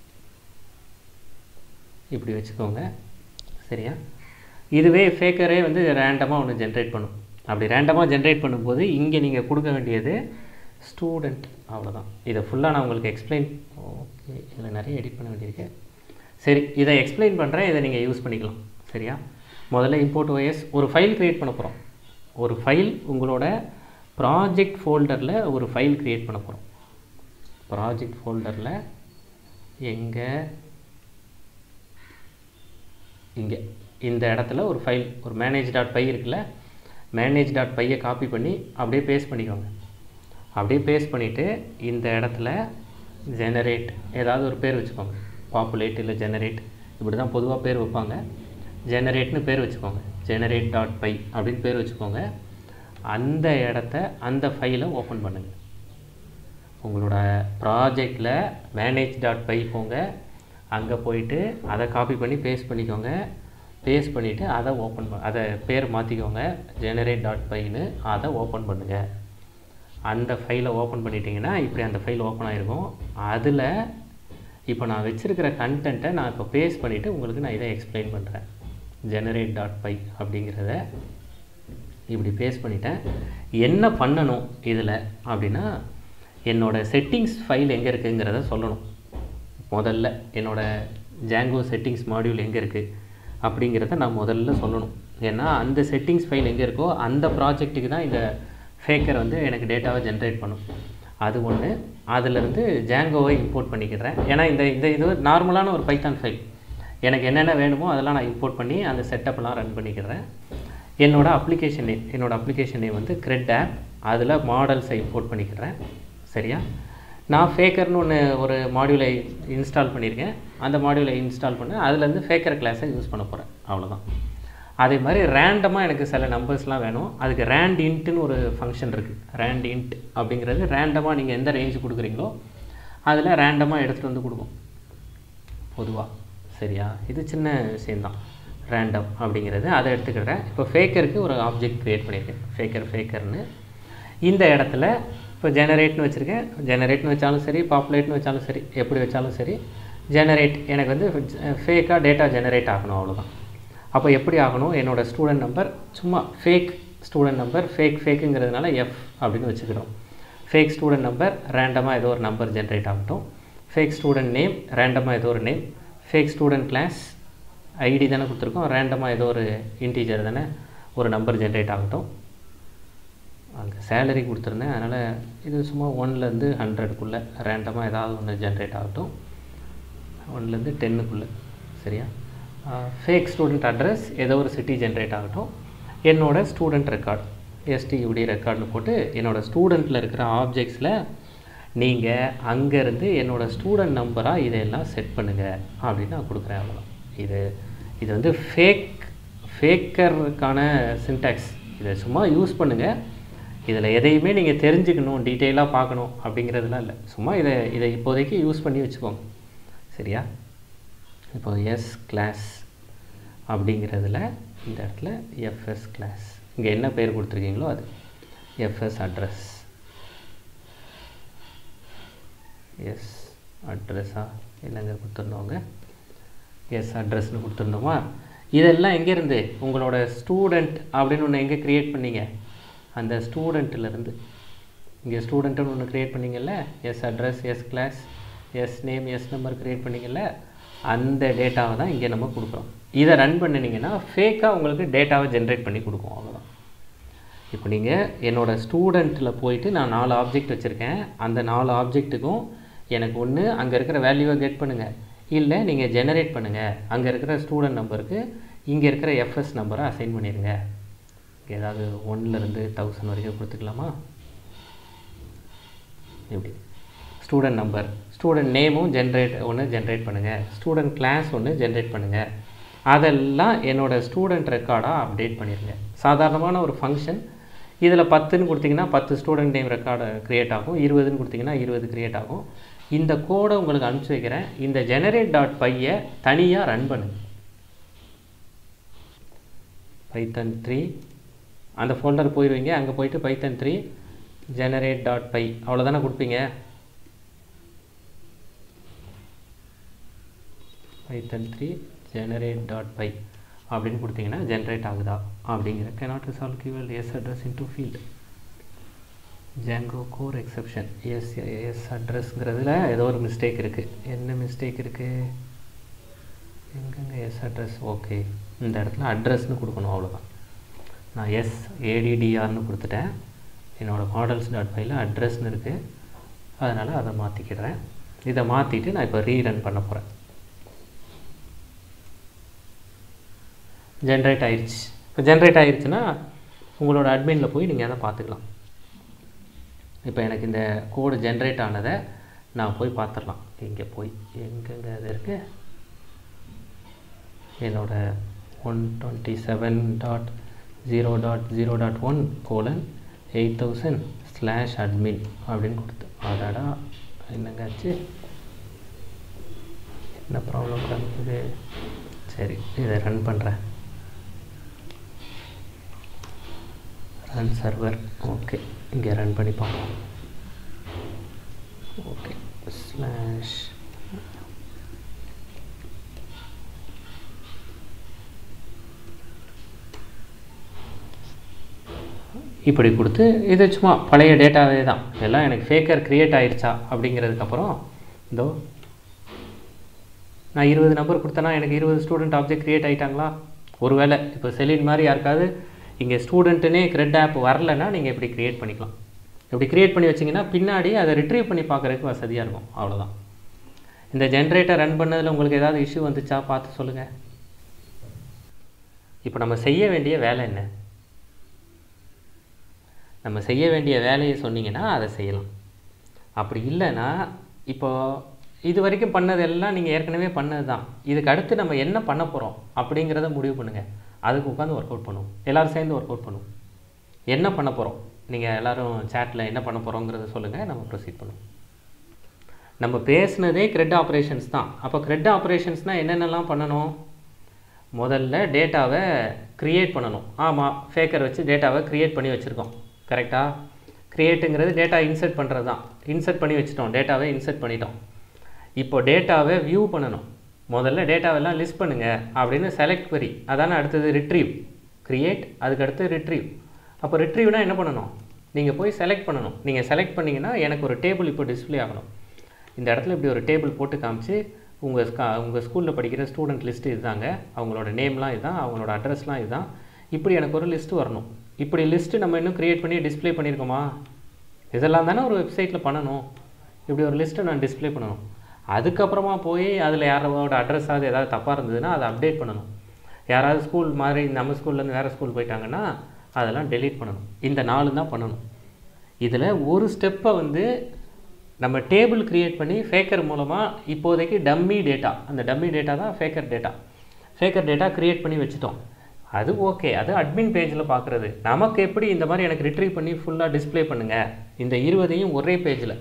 இப்படி வச்சுக்கோங்க. சரியா? இதுவே ஃபேக்கரே வந்து ரேண்டமாக ஒன்று ஜென்ரேட் பண்ணும். அப்படி ரேண்டமாக ஜென்ரேட் பண்ணும்போது இங்கே நீங்கள் கொடுக்க வேண்டியது ஸ்டூடெண்ட். அவ்வளோதான். இதை ஃபுல்லாக நான் உங்களுக்கு எக்ஸ்பிளைன். ஓகே, இதில் நிறைய எடிட் பண்ண வேண்டியிருக்கு. சரி, இதை எக்ஸ்பிளைன் பண்ணுறேன், இதை நீங்கள் யூஸ் பண்ணிக்கலாம். சரியா? முதல்ல இம்போர்ட் OS ஒரு ஃபைல் க்ரியேட் பண்ண போகிறோம். ஒரு ஃபைல் உங்களோட ப்ராஜெக்ட் ஃபோல்டரில் ஒரு ஃபைல் க்ரியேட் பண்ண போகிறோம். ப்ராஜெக்ட் ஃபோல்டரில் இங்கே இந்த இடத்துல ஒரு ஃபைல், ஒரு manage.py இருக்குல்ல, manage.py காப்பி பண்ணி அப்படியே பேஸ்ட் பண்ணிக்கோங்க. அப்படியே பேஸ்ட் பண்ணிவிட்டு இந்த இடத்துல ஜெனரேட் ஏதாவது ஒரு பேர் வச்சுக்கோங்க. பாப்புலேட் இல்லை ஜெனரேட், இப்படி தான் பொதுவாக பேர் வைப்பாங்க. ஜெனரேட்னு பேர் வச்சுக்கோங்க. generate.py அப்படின்னு பேர் வச்சுக்கோங்க. அந்த இடத்த அந்த ஃபைலை ஓப்பன் பண்ணுங்கள். உங்களோட ப்ராஜெக்டில் manage.py போங்க. அங்கே போயிட்டு அதை காப்பி பண்ணி பேஸ்ட் பண்ணிக்கோங்க. பேஸ்ட் பண்ணிவிட்டு அதை பேர் மாற்றிக்கோங்க, generate.pyன்னு. அதை ஓப்பன் பண்ணுங்கள். அந்த ஃபைலை ஓப்பன் பண்ணிட்டீங்கன்னா இப்படி அந்த ஃபைல் ஓப்பன் ஆகிருக்கும். அதில் இப்போ நான் வச்சுருக்கிற கண்டென்ட்டை நான் இப்போ பேஸ்ட் பண்ணிவிட்டு உங்களுக்கு நான் இதை எக்ஸ்பிளைன் பண்ணுறேன். generate.py அப்படிங்கிறத இப்படி பேஸ்ட் பண்ணிட்டேன். என்ன பண்ணணும் இதில் அப்படின்னா, என்னோடய செட்டிங்ஸ் ஃபைல் எங்கே இருக்குங்கிறத சொல்லணும். முதல்ல என்னோடய Django செட்டிங்ஸ் மாடியூல் எங்கே இருக்குது அப்படிங்கிறத நான் முதல்ல சொல்லணும். ஏன்னா அந்த செட்டிங்ஸ் ஃபைல் எங்கே இருக்கோ அந்த ப்ராஜெக்ட்டுக்கு தான் இந்த ஃபேக்கர் வந்து எனக்கு டேட்டாவை ஜென்ரேட் பண்ணும். அது ஒன்று. அதிலிருந்து ஜாங்கோவை இம்போர்ட் பண்ணிக்கிறேன். ஏன்னா இது நார்மலான ஒரு பைத்தான் ஃபைல். எனக்கு என்னென்ன வேணுமோ அதெல்லாம் நான் இம்போர்ட் பண்ணி அந்த செட்டப்லாம் ரன் பண்ணிக்கிறேன். என்னோடய அப்ளிகேஷன் நேம் வந்து CRED app. அதில் மாடல்ஸை இம்போர்ட் பண்ணிக்கிறேன். சரியா? நான் ஃபேக்கர்னு ஒரு மாடியூலை இன்ஸ்டால் பண்ணியிருக்கேன். அந்த மாடியூலை இன்ஸ்டால் பண்ண அதுலேருந்து ஃபேக்கர் கிளாஸை யூஸ் பண்ண போகிறேன். அவ்வளோதான். அதே மாதிரி ரேண்டமாக எனக்கு சில நம்பர்ஸ்லாம் வேணும். அதுக்கு ரேண்ட் இன்ட்டுன்னு ஒரு ஃபங்க்ஷன் இருக்குது. ரேண்ட் இன்ட் அப்படிங்கிறது ரேண்டமாக நீங்கள் எந்த ரேஞ்சு கொடுக்குறீங்களோ அதில் ரேண்டமாக எடுத்துகிட்டு வந்து கொடுக்கும் பொதுவாக. சரியா? இது சின்ன விஷயந்தான் ரேண்டம் அப்படிங்கிறது. அதை எடுத்துக்கிறேன். இப்போ ஃபேக்கருக்கு ஒரு ஆப்ஜெக்ட் க்ரியேட் பண்ணியிருக்கேன். ஃபேக்கர்னு இந்த இடத்துல இப்போ ஜெனரேட்னு வச்சுருக்கேன். ஜெனரேட்னு வச்சாலும் சரி, பாப்புலேட்னு வச்சாலும் சரி, எப்படி வச்சாலும் சரி, ஜெனரேட் எனக்கு வந்து ஃபேக்காக டேட்டா ஜெனரேட் ஆகணும். அவ்வளோதான். அப்போ எப்படி ஆகணும்? என்னோடய ஸ்டூடெண்ட் நம்பர் சும்மா ஃபேக் ஸ்டூடெண்ட் நம்பர் ஃபேக்குங்கிறதுனால எஃப் அப்படின்னு வச்சுக்கிறோம். ஃபேக் ஸ்டூடெண்ட் நம்பர் ரேண்டமாக ஏதோ ஒரு நம்பர் ஜென்ரேட் ஆகட்டும். ஃபேக் ஸ்டூடெண்ட் நேம் ரேண்டமாக ஏதோ ஒரு name. Fake student class ID தானே கொடுத்துருக்கோம். ரேண்டமாக ஏதோ ஒரு இன்டீஜர் தானே ஒரு நம்பர் ஜென்ரேட் ஆகட்டும். அங்கே சேலரி கொடுத்துருந்தேன், அதனால் இது சும்மா 1லேருந்து 100க்குள்ளே ரேண்டமாக ஏதாவது ஒன்று ஜென்ரேட் ஆகட்டும். 1லேருந்து 10க்குள்ளே. சரியா? ஃபேக் ஸ்டூடெண்ட் அட்ரஸ் ஏதோ ஒரு சிட்டி ஜென்ரேட் ஆகட்டும். என்னோடய ஸ்டூடெண்ட் ரெக்கார்டு STUD ரெக்கார்டில் போட்டு என்னோடய ஸ்டூடெண்ட்டில் இருக்கிற ஆப்ஜெக்ட்ஸில் நீங்கள் அங்கேருந்து என்னோடய ஸ்டூடெண்ட் நம்பராக இதையெல்லாம் செட் பண்ணுங்கள் அப்படின்னு நான் கொடுக்குறேன். அவ்வளோதான். இது வந்து ஃபேக்கருக்கான சின்டாக்ஸ். இதை சும்மா யூஸ் பண்ணுங்கள். இதில் எதையுமே நீங்கள் தெரிஞ்சுக்கணும், டீட்டெயிலாக பார்க்கணும் அப்படிங்கிறதுலாம் இல்லை. சும்மா இதை இப்போதைக்கு யூஸ் பண்ணி வச்சுக்கோங்க. சரியா? இப்போ எஸ் கிளாஸ் அப்படிங்கிறதுல இந்த இடத்துல எஃப்எஸ் கிளாஸ், இங்கே என்ன பேர் கொடுத்துருக்கீங்களோ அது எஃப்எஸ் அட்ரஸ். எஸ் அட்ரஸா இல்லைங்க கொடுத்துருந்தோங்க. எஸ் அட்ரஸ்னு கொடுத்துருந்தோமா? இதெல்லாம் எங்கேருந்து? உங்களோட ஸ்டூடெண்ட் அப்படின்னு ஒன்று எங்கே க்ரியேட் பண்ணீங்க? அந்த ஸ்டூடெண்ட்டிலேருந்து இங்கே ஸ்டூடெண்ட்டுன்னு ஒன்று க்ரியேட் பண்ணிங்கல்ல. S address, S class, S name, S number create பண்ணிங்கல்ல. அந்த டேட்டாவை தான் இங்கே நம்ம கொடுக்குறோம். இதை ரன் பண்ணினீங்கன்னா ஃபேக்காக உங்களுக்கு டேட்டாவை ஜென்ரேட் பண்ணி கொடுக்கும். அவ்வளோதான். இப்போ நீங்கள் என்னோடய ஸ்டூடெண்ட்டில் போயிட்டு நான் 4 ஆப்ஜெக்ட் வச்சுருக்கேன். அந்த 4 ஆப்ஜெக்ட்டுக்கும் எனக்கு ஒன்று அங்கே இருக்கிற வேல்யூவை கெட் பண்ணுங்கள், இல்லை நீங்கள் ஜெனரேட் பண்ணுங்கள். அங்கே இருக்கிற ஸ்டூடெண்ட் நம்பருக்கு இங்கே இருக்கிற எஃப்எஸ் நம்பரை அசைன் பண்ணிடுங்க. ஏதாவது 1லேருந்து 1000 வரைக்கும் கொடுத்துக்கலாமா? எப்படி? ஸ்டூடெண்ட் நம்பர், ஸ்டூடெண்ட் நேமும் ஜென்ரேட் பண்ணுங்கள். ஸ்டூடெண்ட் கிளாஸ் ஒன்று ஜென்ரேட் பண்ணுங்கள். அதெல்லாம் என்னோடய ஸ்டூடெண்ட் ரெக்கார்டாக அப்டேட் பண்ணிடுங்க. சாதாரணமான ஒரு ஃபங்க்ஷன். இதில் 10ன்னு கொடுத்திங்கன்னா 10 ஸ்டூடெண்ட் நேம் ரெக்கார்டு க்ரியேட் ஆகும். 20ன்னு கொடுத்திங்கன்னா 20 க்ரியேட் ஆகும். இந்த கோடை உங்களுக்கு அனுப்பிச்சி வைக்கிறேன். இந்த generate.py தனியாக ரன் பண்ணுங்க. பைத்தன் 3 அந்த ஃபோல்டர் போயிடுவீங்க. அங்கே போயிட்டு பைத்தன் 3 generate.py அவ்வளோதானே கொடுப்பீங்க. பைத்தன் 3 generate.py அப்படின்னு கொடுத்தீங்கன்னா ஜென்ரேட் ஆகுதா அப்படிங்கிற cannot resolve keyword yes address into field Django core exception yes addressங்கிறதுல ஏதோ ஒரு மிஸ்டேக் இருக்குது. என்ன மிஸ்டேக் இருக்குது? எங்கெங்க எஸ் அட்ரஸ்? ஓகே, இந்த இடத்துல அட்ரஸ்னு கொடுக்கணும். அவ்வளோதான். நான் SADDRன்னு கொடுத்துட்டேன். என்னோடய மாடல்ஸ்.pyல அட்ரஸ்னு இருக்குது. அதனால் அதை மாற்றிக்கிறேன். இதை மாற்றிட்டு நான் இப்போ ரீரன் பண்ண போகிறேன். ஜென்ரேட் ஆயிடுச்சு. இப்போ ஜென்ரேட் ஆயிடுச்சுன்னா உங்களோட அட்மினில் போய் நீங்கள் அதை பார்த்துக்கலாம். இப்போ எனக்கு இந்த கோடு ஜென்ரேட் ஆனதை நான் போய் பார்த்துடலாம். இங்கே போய் எங்கெங்கே அது இருக்குது? என்னோட 127.0.0.1:8000/admin அப்படின்னு கொடுத்து அதாடா என்னங்காச்சு, என்ன ப்ராப்ளம் இருக்குது? சரி, இதை ரன் பண்ணுறேன். Run server. ஓகே, இங்கே ரன் பண்ணி பார்ப்போம். ஓகே, ஸ்லாஷ் இப்படி கொடுத்து, இது சும்மா பழைய டேட்டாவே தான், எல்லாம் எனக்கு ஃபேக்கர் க்ரியேட் ஆகிடுச்சா அப்படிங்கிறதுக்கப்புறம் இதோ நான் 20 நம்பர் கொடுத்தேன்னா எனக்கு 20 ஸ்டூடெண்ட் ஆப்ஜெக்ட் க்ரியேட் ஆகிட்டாங்களா? ஒருவேளை இப்போ செலின் மாதிரி யாருக்காவது இங்கே ஸ்டூடெண்ட்டுனே கிரெட் ஆப் வரலைன்னா நீங்கள் இப்படி க்ரியேட் பண்ணிக்கலாம். இப்படி க்ரியேட் பண்ணி வச்சிங்கன்னா பின்னாடி அதை ரிட்ரீவ் பண்ணி பார்க்குறதுக்கு வசதியாக இருக்கும். அவ்வளோதான். இந்த ஜென்ரேட்டர் ரன் பண்ணதில் உங்களுக்கு ஏதாவது இஷ்யூ வந்துச்சா பார்த்து சொல்லுங்கள். இப்போ நம்ம செய்ய வேண்டிய வேலை என்ன? நம்ம செய்ய வேண்டிய வேலையை சொன்னீங்கன்னா அதை செய்யலாம். அப்படி இல்லைன்னா இப்போது இது வரைக்கும் பண்ணதெல்லாம் நீங்கள் ஏற்கனவே பண்ணது தான். இதுக்கு அடுத்து நம்ம என்ன பண்ண போகிறோம் அப்படிங்கிறத முடிவு பண்ணுங்கள். அதுக்கு உட்காந்து ஒர்க் அவுட் பண்ணுவோம். எல்லோரும் சேர்ந்து ஒர்க் அவுட் பண்ணுவோம். என்ன பண்ண போகிறோம்? நீங்கள் எல்லோரும் சேட்டில் என்ன பண்ண போகிறோங்கிறத சொல்லுங்கள், நம்ம ப்ரொசீட் பண்ணுவோம். நம்ம பேசுனதே கிரெட் ஆப்ரேஷன்ஸ் தான். அப்போ கிரெட் ஆப்ரேஷன்ஸ்னால் என்னென்னலாம் பண்ணணும்? முதல்ல டேட்டாவை க்ரியேட் பண்ணணும். ஆமாம், ஃபேக்கர் வச்சு டேட்டாவை க்ரியேட் பண்ணி வச்சுருக்கோம். கரெக்டாக? க்ரியேட்டுங்கிறது டேட்டா இன்சர்ட் பண்ணுறது தான். இன்சர்ட் பண்ணி வச்சுட்டோம், டேட்டாவை இன்சர்ட் பண்ணிட்டோம். இப்போ டேட்டாவை வியூ பண்ணணும். முதல்ல டேட்டாவெல்லாம் லிஸ்ட் பண்ணுங்கள் அப்படின்னு செலக்ட் query. அதானே அடுத்தது ரிட்ரீவ். க்ரியேட், அதுக்கடுத்து ரிட்ரீவ். அப்போ ரிட்ரீவ்னா என்ன பண்ணணும்? நீங்கள் போய் செலக்ட் பண்ணணும். நீங்கள் செலக்ட் பண்ணிங்கன்னா எனக்கு ஒரு டேபிள் இப்போ டிஸ்பிளே ஆகணும். இந்த இடத்துல இப்படி ஒரு டேபிள் போட்டு காமிச்சு உங்கள் ஸ்கூலில் படிக்கிற ஸ்டூடெண்ட் லிஸ்ட்டு இதுதாங்க, அவங்களோட நேம்லாம் இதுதான், அவங்களோட அட்ரஸ்லாம் இதுதான், இப்படி எனக்கு ஒரு லிஸ்ட்டு வரணும். இப்படி லிஸ்ட்டு நம்ம இன்னும் க்ரியேட் பண்ணி டிஸ்பிளே பண்ணியிருக்கோமா? இதெல்லாம் தானே ஒரு வெப்சைட்டில் பண்ணணும். இப்படி ஒரு லிஸ்ட்டை நான் டிஸ்பிளே பண்ணணும். அதுக்கப்புறமா போய் அதில் யாரோட அட்ரஸாவது ஏதாவது தப்பாக இருந்ததுன்னா அதை அப்டேட் பண்ணணும். யாராவது ஸ்கூல் மாதிரி நம்ம ஸ்கூல்லேருந்து வேறு ஸ்கூல் போயிட்டாங்கன்னா அதெல்லாம் டெலீட் பண்ணணும். இந்த 4 தான் பண்ணணும். இதில் ஒரு ஸ்டெப்பை நம்ம டேபிள் க்ரியேட் பண்ணி ஃபேக்கர் மூலமாக இப்போதைக்கு டம்மி டேட்டா, அந்த டம்மி டேட்டா தான் Faker data. Faker data create பண்ணி வச்சுட்டோம். அது ஓகே, அது அட்மின் பேஜில் பார்க்குறது. நமக்கு எப்படி இந்த மாதிரி எனக்கு ரிட்ரீவ் பண்ணி ஃபுல்லாக டிஸ்பிளே பண்ணுங்கள், இந்த 20ஐயும் ஒரே பேஜில்,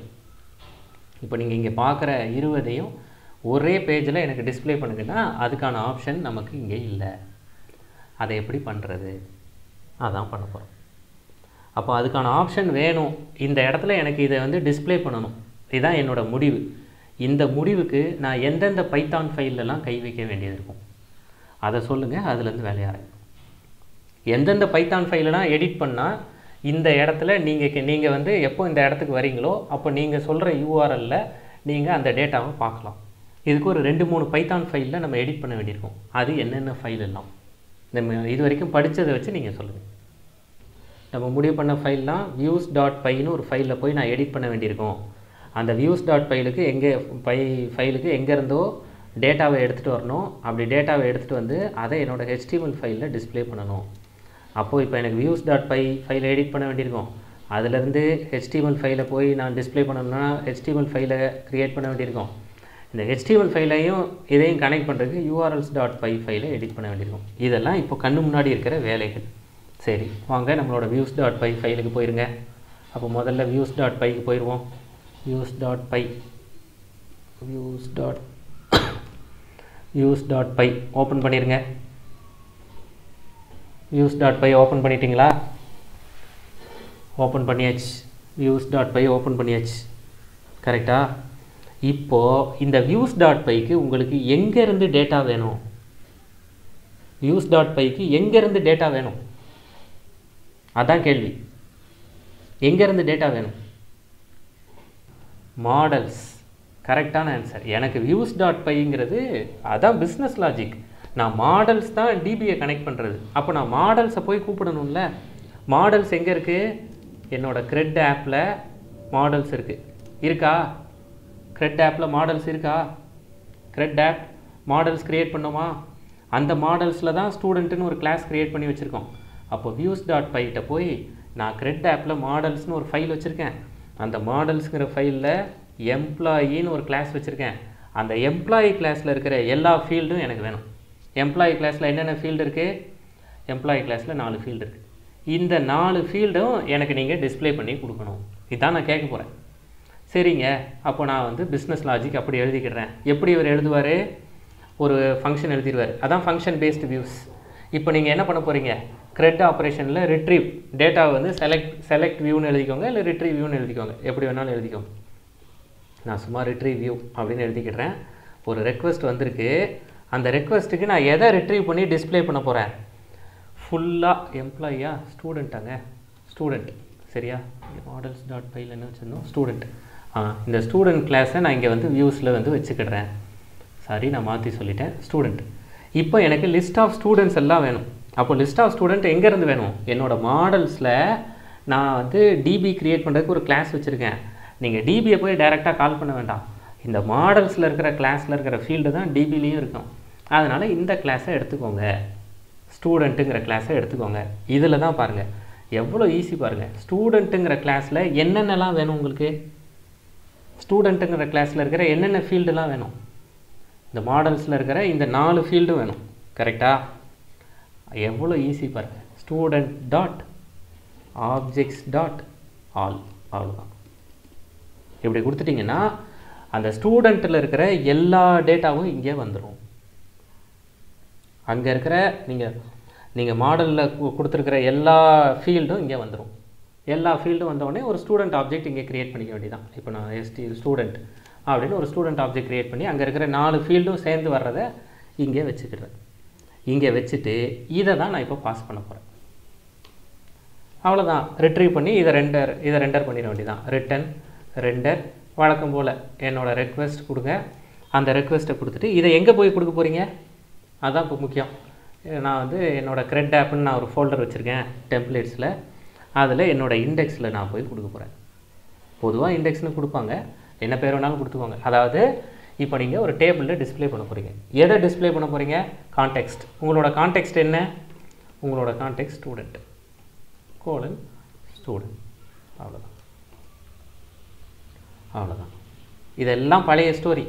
இப்போ நீங்கள் இங்கே பார்க்குற 20ஐயும் ஒரே பேஜில் எனக்கு டிஸ்பிளே பண்ணுங்கன்னா அதுக்கான ஆப்ஷன் நமக்கு இங்கே இல்லை. அதை எப்படி பண்ணுறது? அதான் பண்ண போகிறோம். அப்போ அதுக்கான ஆப்ஷன் வேணும். இந்த இடத்துல எனக்கு இதை டிஸ்பிளே பண்ணணும். இதுதான் என்னோடய முடிவு. இந்த முடிவுக்கு நான் எந்தெந்த பைத்தான் ஃபைல்லலாம் கை வைக்க வேண்டியது இருக்கும் அதை சொல்லுங்கள். அதுலேருந்து வேலையாகும். எந்தெந்த பைத்தான் ஃபைலெலாம் எடிட் பண்ணால் இந்த இடத்துல நீங்கள் எப்போ இந்த இடத்துக்கு வரீங்களோ அப்போ நீங்கள் சொல்கிற யூஆர்எல்ல நீங்கள் அந்த டேட்டாவை பார்க்கலாம். இதுக்கு ஒரு 2-3 பைத்தான் ஃபைலில் நம்ம எடிட் பண்ண வேண்டியிருக்கும். அது என்னென்ன ஃபைல் எல்லாம் நம்ம இது வரைக்கும் படித்ததை வச்சு நீங்கள் சொல்லுங்கள். நம்ம முடிவு பண்ண ஃபைல்லாம் views.pyன்னு ஒரு ஃபைலில் போய் நான் எடிட் பண்ண வேண்டியிருக்கோம். அந்த views.pyலுக்கு ஃபைலுக்கு எங்கேருந்தோ டேட்டாவை எடுத்துகிட்டு வரணும். அப்படி டேட்டாவை எடுத்துகிட்டு அதை என்னோடய HTML ஃபைலில் டிஸ்பிளே பண்ணணும். அப்போது இப்போ எனக்கு views.py ஃபைலை எடிட் பண்ண வேண்டியிருக்கும். அதிலேருந்து HTML ஃபைலை போய் நான் டிஸ்பிளே பண்ணணும்னா HTML ஃபைலை க்ரியேட் பண்ண வேண்டியிருக்கும். இந்த HTML ஃபைலையும் இதையும் கனெக்ட் பண்ணுறதுக்கு urls.py ஃபைலை எடிட் பண்ண வேண்டியிருக்கும். இதெல்லாம் இப்போ கண்ணு முன்னாடி இருக்கிற வேலைகள். சரி, வாங்க நம்மளோட views.py ஃபைலுக்கு போயிருங்க. அப்போ முதல்ல views.pyக்கு போயிடுவோம். views.py ஓப்பன் பண்ணிடுங்க. views.py ஓப்பன் பண்ணிட்டீங்களா? ஓப்பன் பண்ணியாச்சு. views.py ஓப்பன் பண்ணியாச்சு. கரெக்டாக? இப்போது இந்த views.pyக்கு உங்களுக்கு எங்கேருந்து டேட்டா வேணும்? views.pyக்கு எங்கேருந்து டேட்டா வேணும்? அதான் கேள்வி. எங்கேருந்து டேட்டா வேணும்? மாடல்ஸ். கரெக்டான ஆன்சர். எனக்கு views.pyங்கிறது அதான் பிஸ்னஸ் லாஜிக். நான் மாடல்ஸ் தான் டிபியை கனெக்ட் பண்ணுறது. அப்போ நான் மாடல்ஸை போய் கூப்பிடணும்ல. மாடல்ஸ் எங்கே இருக்குது? என்னோடய கிரெட் ஆப்பில் மாடல்ஸ் இருக்குது. இருக்கா? கிரெட் ஆப்பில் மாடல்ஸ் இருக்கா? கிரெட் ஆப் மாடல்ஸ் க்ரியேட் பண்ணோமா? அந்த மாடல்ஸில் தான் ஸ்டூடெண்ட்டுன்னு ஒரு கிளாஸ் க்ரியேட் பண்ணி வச்சுருக்கோம். அப்போ views.pyகிட்ட போய் நான் கிரெட் ஆப்பில் மாடல்ஸ்னு ஒரு ஃபைல் வச்சுருக்கேன். அந்த மாடல்ஸுங்கிற ஃபைலில் எம்ப்ளாயின்னு ஒரு கிளாஸ் வச்சுருக்கேன். அந்த எம்ப்ளாயி கிளாஸில் இருக்கிற எல்லா ஃபீல்டும் எனக்கு வேணும். எம்ப்ளாயி கிளாஸில் என்னென்ன ஃபீல்டு இருக்குது? எம்ப்ளாயி கிளாஸில் 4 ஃபீல்டு இருக்குது. இந்த 4 ஃபீல்டும் எனக்கு நீங்கள் டிஸ்பிளே பண்ணி கொடுக்கணும். இதான் நான் கேட்க போகிறேன். சரிங்க, அப்போ நான் பிஸ்னஸ் லாஜிக் அப்படி எழுதிக்கிறேன். எப்படி இவர் எழுதுவார்? ஒரு ஃபங்க்ஷன் எழுதிடுவார். அதான் ஃபங்க்ஷன் பேஸ்டு வியூஸ். இப்போ நீங்கள் என்ன பண்ண போகிறீங்க? க்ரெட் ஆப்ரேஷனில் ரிட்ரீவ் டேட்டாவை வந்து செலக்ட் வியூன்னு எழுதிக்கோங்க, இல்லை ரிட்ரீவ் வியூன்னு எழுதிக்கோங்க, எப்படி வேணாலும் எழுதிக்கோங்க. நான் சும்மா ரிட்ரீவ் வியூ அப்படின்னு எழுதிக்கிட்டேன். ஒரு ரெக்வஸ்ட் வந்திருக்கு. அந்த ரெக்வஸ்ட்டுக்கு நான் எதை ரிட்ரீவ் பண்ணி டிஸ்பிளே பண்ண போகிறேன்? ஃபுல்லாக எம்ப்ளாயியா ஸ்டூடெண்ட்டாங்க, ஸ்டூடெண்ட் சரியா? மாடல்ஸ் டாட் பையில் என்ன வச்சுருந்தோம்? ஸ்டூடெண்ட். இந்த ஸ்டூடெண்ட் கிளாஸை நான் இங்கே வந்து வியூஸில் வந்து வச்சுக்கிடுறேன். சாரி, நான் மாற்றி சொல்லிட்டேன். ஸ்டூடெண்ட். இப்போ எனக்கு லிஸ்ட் ஆஃப் ஸ்டூடெண்ட்ஸ் எல்லாம் வேணும். அப்போ லிஸ்ட் ஆஃப் ஸ்டூடெண்ட் எங்கேருந்து வேணும்? என்னோடய மாடல்ஸில் நான் வந்து டிபி க்ரியேட் பண்ணுறதுக்கு ஒரு கிளாஸ் வச்சுருக்கேன். நீங்கள் டிபியை போய் டைரெக்டாக கால் பண்ண வேண்டாம். இந்த மாடல்ஸில் இருக்கிற கிளாஸில் இருக்கிற ஃபீல்டு தான் டிபிலையும் இருக்கும். அதனால் இந்த கிளாஸை எடுத்துக்கோங்க, ஸ்டூடெண்ட்டுங்கிற கிளாஸை எடுத்துக்கோங்க. இதில் தான் பாருங்கள் எவ்வளோ ஈஸி பாருங்கள். ஸ்டூடெண்ட்டுங்கிற கிளாஸில் என்னென்னலாம் வேணும் உங்களுக்கு? ஸ்டூடெண்ட்டுங்கிற கிளாஸில் இருக்கிற என்னென்ன ஃபீல்டுலாம் வேணும்? இந்த மாடல்ஸில் இருக்கிற இந்த 4 ஃபீல்டும் வேணும். கரெக்டாக? எவ்வளோ ஈஸி பாருங்கள். Student dot objects dot all, அவ்வளோதான். இப்படி கொடுத்துட்டிங்கன்னா அந்த ஸ்டூடெண்ட்டில் இருக்கிற எல்லா டேட்டாவும் இங்கே வந்துடும். அங்கே இருக்கிற நீங்கள் மாடலில் கொடுத்துருக்கிற எல்லா ஃபீல்டும் இங்கே வந்துடும். எல்லா ஃபீல்டும் வந்தோடனே ஒரு ஸ்டூடெண்ட் ஆப்ஜெக்ட் இங்கே க்ரியேட் பண்ணிக்க வேண்டியதான். இப்போ நான் ஸ்டூடெண்ட் அப்படின்னு ஒரு ஸ்டூடெண்ட் ஆப்ஜெக்ட் க்ரியேட் பண்ணி அங்கே இருக்கிற 4 ஃபீல்டும் சேர்ந்து வர்றதை இங்கே வச்சுக்கிறேன். இங்கே வச்சுட்டு இதை தான் நான் இப்போ பாஸ் பண்ண போகிறேன். அவ்வளோதான். ரிட்ரீவ் பண்ணி இதை ரெண்டர் பண்ணிட வேண்டியதான். Return render. வழக்கம் போல் என்னோடய ரெக்வெஸ்ட் கொடுங்க. அந்த ரெக்வெஸ்ட்டை கொடுத்துட்டு இதை எங்கே போய் கொடுக்க போகிறீங்க? அதுதான் இப்போ முக்கியம். நான் வந்து என்னோடய க்ரெட் ஆப்னு நான் ஒரு ஃபோல்டர் வச்சுருக்கேன் டெம்ப்ளேட்ஸில். அதில் என்னோடய இண்டெக்ஸில் நான் போய் கொடுக்க போகிறேன். பொதுவாக இண்டெக்ஸ்னு கொடுப்பாங்க, என்ன பேர் வேணாலும் கொடுத்துக்கோங்க. அதாவது இப்போ நீங்கள் ஒரு டேபிளில் டிஸ்பிளே பண்ண போகிறீங்க. எதை டிஸ்பிளே பண்ண போகிறீங்க? கான்டெக்ஸ்ட். உங்களோட கான்டெக்ஸ்ட் என்ன? உங்களோட கான்டெக்ஸ்ட் ஸ்டூடெண்ட் கோலன் ஸ்டூடெண்ட். அவ்வளோதான், அவ்வளோதான். இதெல்லாம் பழைய ஸ்டோரி.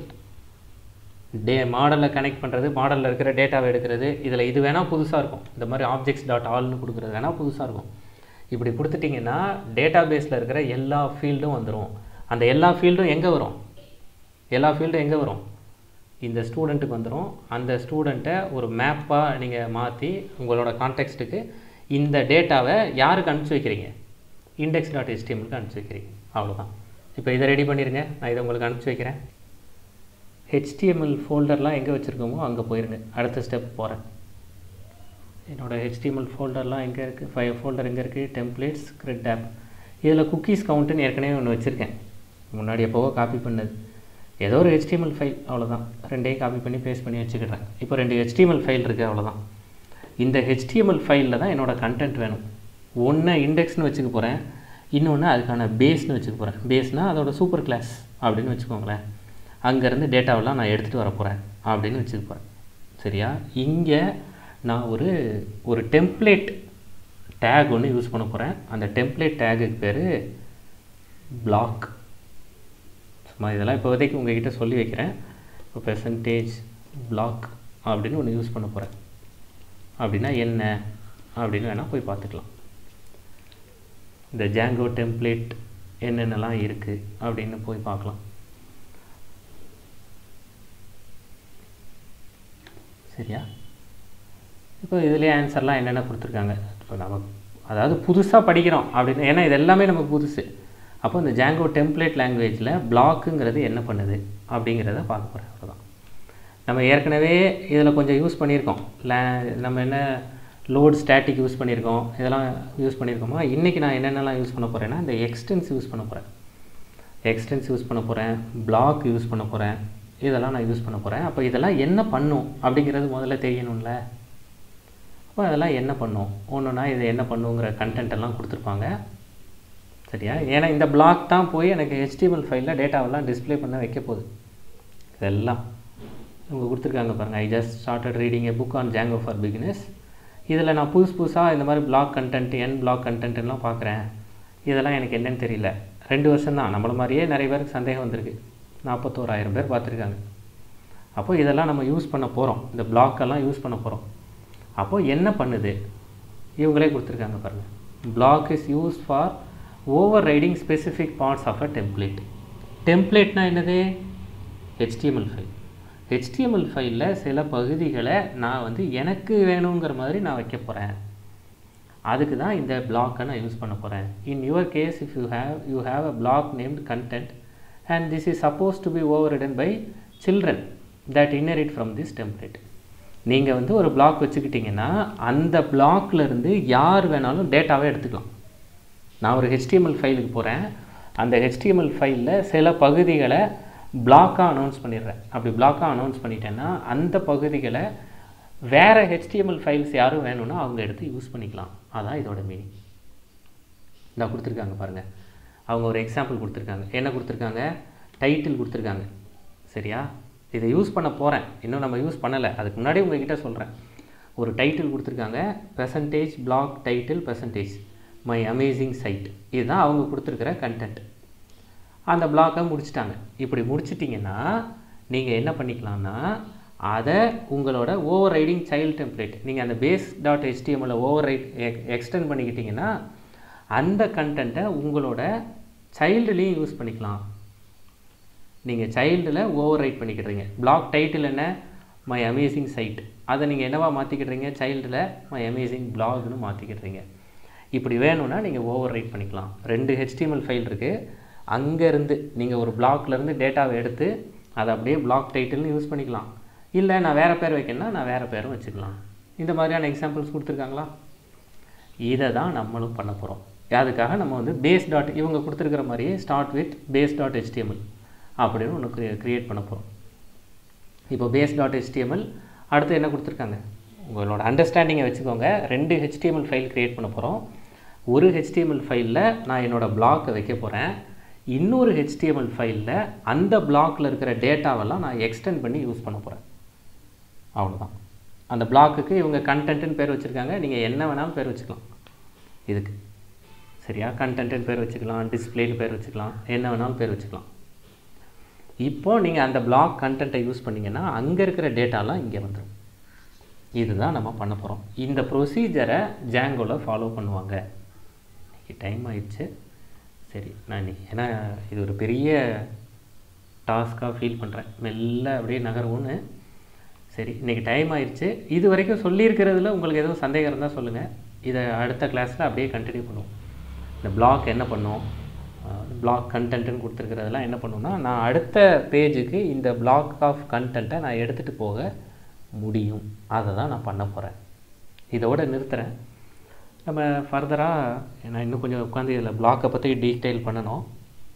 மாடலில் கனெக்ட் பண்ணுறது, மாடலில் இருக்கிற டேட்டாவை எடுக்கிறது, இதில் இது வேணால் புதுசாக இருக்கும். இந்த மாதிரி ஆப்ஜெக்ட்ஸ் டாட் ஆல்னு கொடுக்குறது வேணால் புதுசாக இருக்கும். இப்படி கொடுத்துட்டிங்கன்னா டேட்டா பேஸில் இருக்கிற எல்லா ஃபீல்டும் வந்துடும். அந்த எல்லா ஃபீல்டும் எங்கே வரும்? எல்லா ஃபீல்டும் எங்கே வரும்? இந்த ஸ்டூடெண்ட்டுக்கு வந்துடும். அந்த ஸ்டூடெண்ட்டை ஒரு மேப்பாக நீங்கள் மாற்றி உங்களோட கான்டெக்ஸ்ட்டுக்கு இந்த டேட்டாவை யாருக்கு அனுப்பிச்சி வைக்கிறீங்க? இண்டெக்ஸ் டாட் HTMLக்கு அனுப்பிச்சி வைக்கிறீங்க. அவ்வளோதான். இப்போ இதை ரெடி பண்ணிடுங்க. நான் இதை உங்களுக்கு அனுப்பிச்சி வைக்கிறேன். HTML ஃபோல்டர்லாம் எங்கே வச்சுருக்கோமோ அங்கே போயிருங்க. அடுத்த ஸ்டெப் போகிறேன். என்னோடய HTML ஃபோல்டர்லாம் எங்கே இருக்குது? 5 ஃபோல்டர் எங்கே இருக்குது? Templates, CRED app. இதில் குக்கீஸ் கவுண்ட்டுன்னு ஏற்கனவே ஒன்று வச்சுருக்கேன். முன்னாடி எப்போவோ காப்பி பண்ணது. ஏதோ ஒரு HTML ஃபைல், அவ்வளோதான். ரெண்டையும் காப்பி பண்ணி பேஸ்ட் பண்ணி வச்சுக்கிட்டேன். இப்போ 2 HTML ஃபைல் இருக்குது, அவ்வளோதான். இந்த HTML ஃபைலில் தான் என்னோடய கண்டென்ட் வேணும். ஒன்று இண்டெக்ஸ்னு வச்சுக்க போகிறேன், இன்னொன்று அதுக்கான பேஸ்னு வச்சுக்க போகிறேன். பேஸ்னால் அதோட சூப்பர் கிளாஸ் அப்படின்னு வச்சுக்கோங்களேன். அங்கேருந்து டேட்டாவெல்லாம் நான் எடுத்துகிட்டு வர போகிறேன் அப்படின்னு வச்சுக்க போகிறேன். சரியா? இங்கே நான் ஒரு டெம்ப்ளேட் டேக் ஒன்று யூஸ் பண்ண போகிறேன். அந்த டெம்ப்ளேட் டேகுக்கு பேர் பிளாக். சும்மா இதெல்லாம் இப்போதைக்கு உங்கள்கிட்ட சொல்லி வைக்கிறேன். இப்போ பெர்சன்டேஜ் பிளாக் அப்படின்னு ஒன்று யூஸ் பண்ண போகிறேன். அப்படின்னா என்ன அப்படின்னு வேணால் போய் பார்த்துக்கலாம். இந்த ஜாங்கோ டெம்ப்ளேட் என்னென்னலாம் இருக்குது அப்படின்னு போய் பார்க்கலாம். சரியா? இப்போ இதுலேயே ஆன்சர்லாம் என்னென்ன கொடுத்துருக்காங்க. இப்போ நம்ம அதாவது புதுசாக படிக்கிறோம் அப்படின்னு, ஏன்னா இது எல்லாமே நமக்கு புதுசு. அப்போ இந்த ஜாங்கோ டெம்ப்ளேட் லாங்குவேஜில் பிளாக்குங்கிறது என்ன பண்ணுது அப்படிங்கிறத பார்க்க போகிறேன். அவ்வளோதான். நம்ம ஏற்கனவே இதில் கொஞ்சம் யூஸ் பண்ணியிருக்கோம். நம்ம என்ன லோட் ஸ்டாட்டிக் யூஸ் பண்ணியிருக்கோம், இதெல்லாம் யூஸ் பண்ணியிருக்கோமா. இன்றைக்கி நான் என்னென்னலாம் யூஸ் பண்ண போகிறேன்னா இந்த எக்ஸ்டென்ஸ் யூஸ் பண்ண போகிறேன். எக்ஸ்டென்ஸ் யூஸ் பண்ண போகிறேன், பிளாக் யூஸ் பண்ண போகிறேன். இதெல்லாம் நான் யூஸ் பண்ண போகிறேன். அப்போ இதெல்லாம் என்ன பண்ணும் அப்படிங்கிறது முதல்ல தெரியணும்ல. அப்போ அதெல்லாம் என்ன பண்ணும், ஒன்றுனா இது என்ன பண்ணுங்கிற கண்டென்ட் எல்லாம் கொடுத்துருப்பாங்க. சரியா? ஏன்னா இந்த பிளாக் தான் போய் எனக்கு HTML ஃபைலில் டேட்டாவெல்லாம் டிஸ்பிளே பண்ண வைக்க போகுது. இதெல்லாம் இவங்க கொடுத்துருக்காங்க பாருங்கள். I just started reading a book on Django for beginners. இதில் நான் புதுசாக இந்த மாதிரி பிளாக் கண்டென்ட், பிளாக் கண்டென்ட் எல்லாம் பார்க்குறேன். இதெல்லாம் எனக்கு என்னன்னு தெரியல. 2 வருஷம் தான். நம்மள மாதிரியே நிறைய பேருக்கு சந்தேகம் வந்திருக்கு. 41,000 பேர் பார்த்துருக்காங்க. அப்போது இதெல்லாம் நம்ம யூஸ் பண்ண போகிறோம். இந்த பிளாக்கெல்லாம் யூஸ் பண்ண போகிறோம். அப்போது என்ன பண்ணுது இவங்களே கொடுத்துருக்காங்க பாருங்கள். Block is use for overriding specific parts of a template. டெம்ப்ளேட்னா என்னது? HTML file. HTML ஃபைலில் சில பகுதிகளை நான் எனக்கு வேணுங்கிற மாதிரி நான் வைக்க போகிறேன். அதுக்கு தான் இந்த பிளாக்கை நான் யூஸ் பண்ண போகிறேன். In your case if you have a block named content and this is suppose to be overridden by children that inherit from this template. நீங்கள் வந்து ஒரு பிளாக் வச்சுக்கிட்டிங்கன்னா அந்த பிளாக்லேருந்து யார் வேணாலும் டேட்டாவே எடுத்துக்கலாம். நான் ஒரு HTML ஃபைலுக்கு போகிறேன், அந்த HTML ஃபைலில் சில பகுதிகளை பிளாக்காக அனௌன்ஸ் பண்ணிடுறேன். அப்படி பிளாக்காக அனௌன்ஸ் பண்ணிட்டேன்னா அந்த பகுதிகளை வேறு HTML ஃபைல்ஸ் யாரும் வேணும்னா அவங்க எடுத்து யூஸ் பண்ணிக்கலாம். அதான் இதோட மீனிங். இதான் கொடுத்துருக்காங்க பாருங்கள். அவங்க ஒரு எக்ஸாம்பிள் கொடுத்துருக்காங்க. என்ன கொடுத்துருக்காங்க? டைட்டில் கொடுத்துருக்காங்க. சரியா? இதை யூஸ் பண்ண போகிறேன், இன்னும் நம்ம யூஸ் பண்ணலை, அதுக்கு முன்னாடி உங்கள்கிட்ட சொல்கிறேன். ஒரு டைட்டில் கொடுத்துருக்காங்க, percentage block title percentage my amazing site. இதுதான் அவங்க கொடுத்துருக்கிற கண்டென்ட். அந்த பிளாக்கை முடிச்சிட்டாங்க. இப்படி முடிச்சிட்டிங்கன்னா நீங்கள் என்ன பண்ணிக்கலாம்னா அதை உங்களோட ஓவர் ரைடிங் சைல்டு டெம்ப்ளேட், நீங்கள் அந்த base.html ஓவர் ரைட் எக்ஸ்டெண்ட் பண்ணிக்கிட்டிங்கன்னா அந்த கண்டென்ட்டை உங்களோட சைல்டுலேயும் யூஸ் பண்ணிக்கலாம். நீங்கள் சைல்டில் ஓவர் ரைட் பண்ணிக்கிடுறீங்க. பிளாக் டைட்டில் என்ன? My amazing site. அதை நீங்கள் என்னவா மாற்றிக்கிடுறீங்க? சைல்டில் மை அமேசிங் பிளாக்னு மாற்றிக்கிடுறீங்க. இப்படி வேணும்னா நீங்கள் ஓவர் ரைட் பண்ணிக்கலாம். 2 HTML ஃபைல் இருக்குது, அங்கேருந்து நீங்கள் ஒரு பிளாக்லேருந்து டேட்டாவை எடுத்து அதை அப்படியே பிளாக் டைட்டில்னு யூஸ் பண்ணிக்கலாம். இல்லை நான் வேறு பேர் வைக்கணும்னா நான் வேறு பேரும் வச்சுக்கலாம். இந்த மாதிரியான எக்ஸாம்பிள்ஸ் கொடுத்துருக்காங்களா? இதை தான் நம்மளும் பண்ண போகிறோம். அதுக்காக நம்ம வந்து இவங்க கொடுத்துருக்கிற மாதிரியே ஸ்டார்ட் வித் base.html அப்படின்னு ஒன்று க்ரியேட் பண்ண போகிறோம். இப்போ base.html அடுத்து என்ன கொடுத்துருக்காங்க? உங்களோட அண்டர்ஸ்டாண்டிங்கை வச்சுக்கோங்க. 2 HTML ஃபைல் க்ரியேட் பண்ண போகிறோம். ஒரு HTML ஃபைலில் நான் என்னோடய பிளாக்கை வைக்க போகிறேன். இன்னொரு HTML ஃபைலில் அந்த பிளாக்கில் இருக்கிற டேட்டாவெல்லாம் நான் எக்ஸ்டெண்ட் பண்ணி யூஸ் பண்ண போகிறேன். அவ்வளோதான். அந்த பிளாக்குக்கு இவங்க கண்டென்ட்னு பேர் வச்சுருக்காங்க. நீங்கள் என்ன வேணாலும் பேர் வச்சுக்கலாம் இதுக்கு. சரியா? கண்டென்ட்னு பேர் வச்சுக்கலாம், டிஸ்பிளேன்னு பேர் வச்சுக்கலாம், என்ன வேணாலும் பேர் வச்சுக்கலாம். இப்போது நீங்கள் அந்த பிளாக் கண்டென்ட்டை யூஸ் பண்ணிங்கன்னா அங்கே இருக்கிற டேட்டாலாம் இங்கே வந்துடும். இதுதான் நம்ம பண்ண போகிறோம். இந்த ப்ரொசீஜரை ஜாங்கோவில் ஃபாலோ பண்ணுவாங்க. இன்றைக்கி டைம் ஆயிடுச்சு. சரி, நான் ஏன்னா இது ஒரு பெரிய டாஸ்க்காக ஃபீல் பண்ணுறேன், மெல்ல அப்படியே நகர்வுன்னு. சரி, இன்றைக்கி டைம் ஆயிடுச்சு. இது வரைக்கும் சொல்லியிருக்கிறதுல உங்களுக்கு எதுவும் சந்தேகம் இருந்தால் சொல்லுங்கள். இதை அடுத்த கிளாஸில் அப்படியே கண்டினியூ பண்ணுவோம். இந்த பிளாக் என்ன பண்ணும், பிளாக் கண்டென்ட்டுன்னு கொடுத்துருக்கிறதெல்லாம் என்ன பண்ணுன்னா, நான் அடுத்த பேஜுக்கு இந்த பிளாக் ஆஃப் கண்டென்ட்டை நான் எடுத்துகிட்டு போக முடியும். அதை தான் நான் பண்ண போகிறேன். இதோடு நிறுத்துகிறேன். நம்ம ஃபர்தராக நான் இன்னும் கொஞ்சம் உட்காந்து இதில் பிளாக்கை பற்றி டீட்டெயில் பண்ணணும்.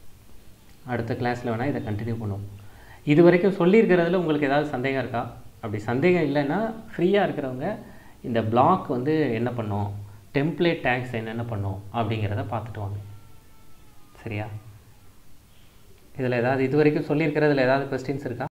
அடுத்த கிளாஸில் வேணால் இதை கண்டினியூ பண்ணுவோம். இது வரைக்கும் சொல்லியிருக்கிறதுல உங்களுக்கு ஏதாவது சந்தேகம் இருக்கா? அப்படி சந்தேகம் இல்லைன்னா ஃப்ரீயாக இருக்கிறவங்க இந்த பிளாக் வந்து என்ன பண்ணும், டெம்ப்ளேட் டேக்ஸ் என்னென்ன பண்ணும் அப்படிங்கிறத பார்த்துட்டு வாங்க. சரியா? இதில் ஏதாவது இது வரைக்கும் சொல்லியிருக்கிறதுல ஏதாவது கொஸ்டின்ஸ் இருக்கா?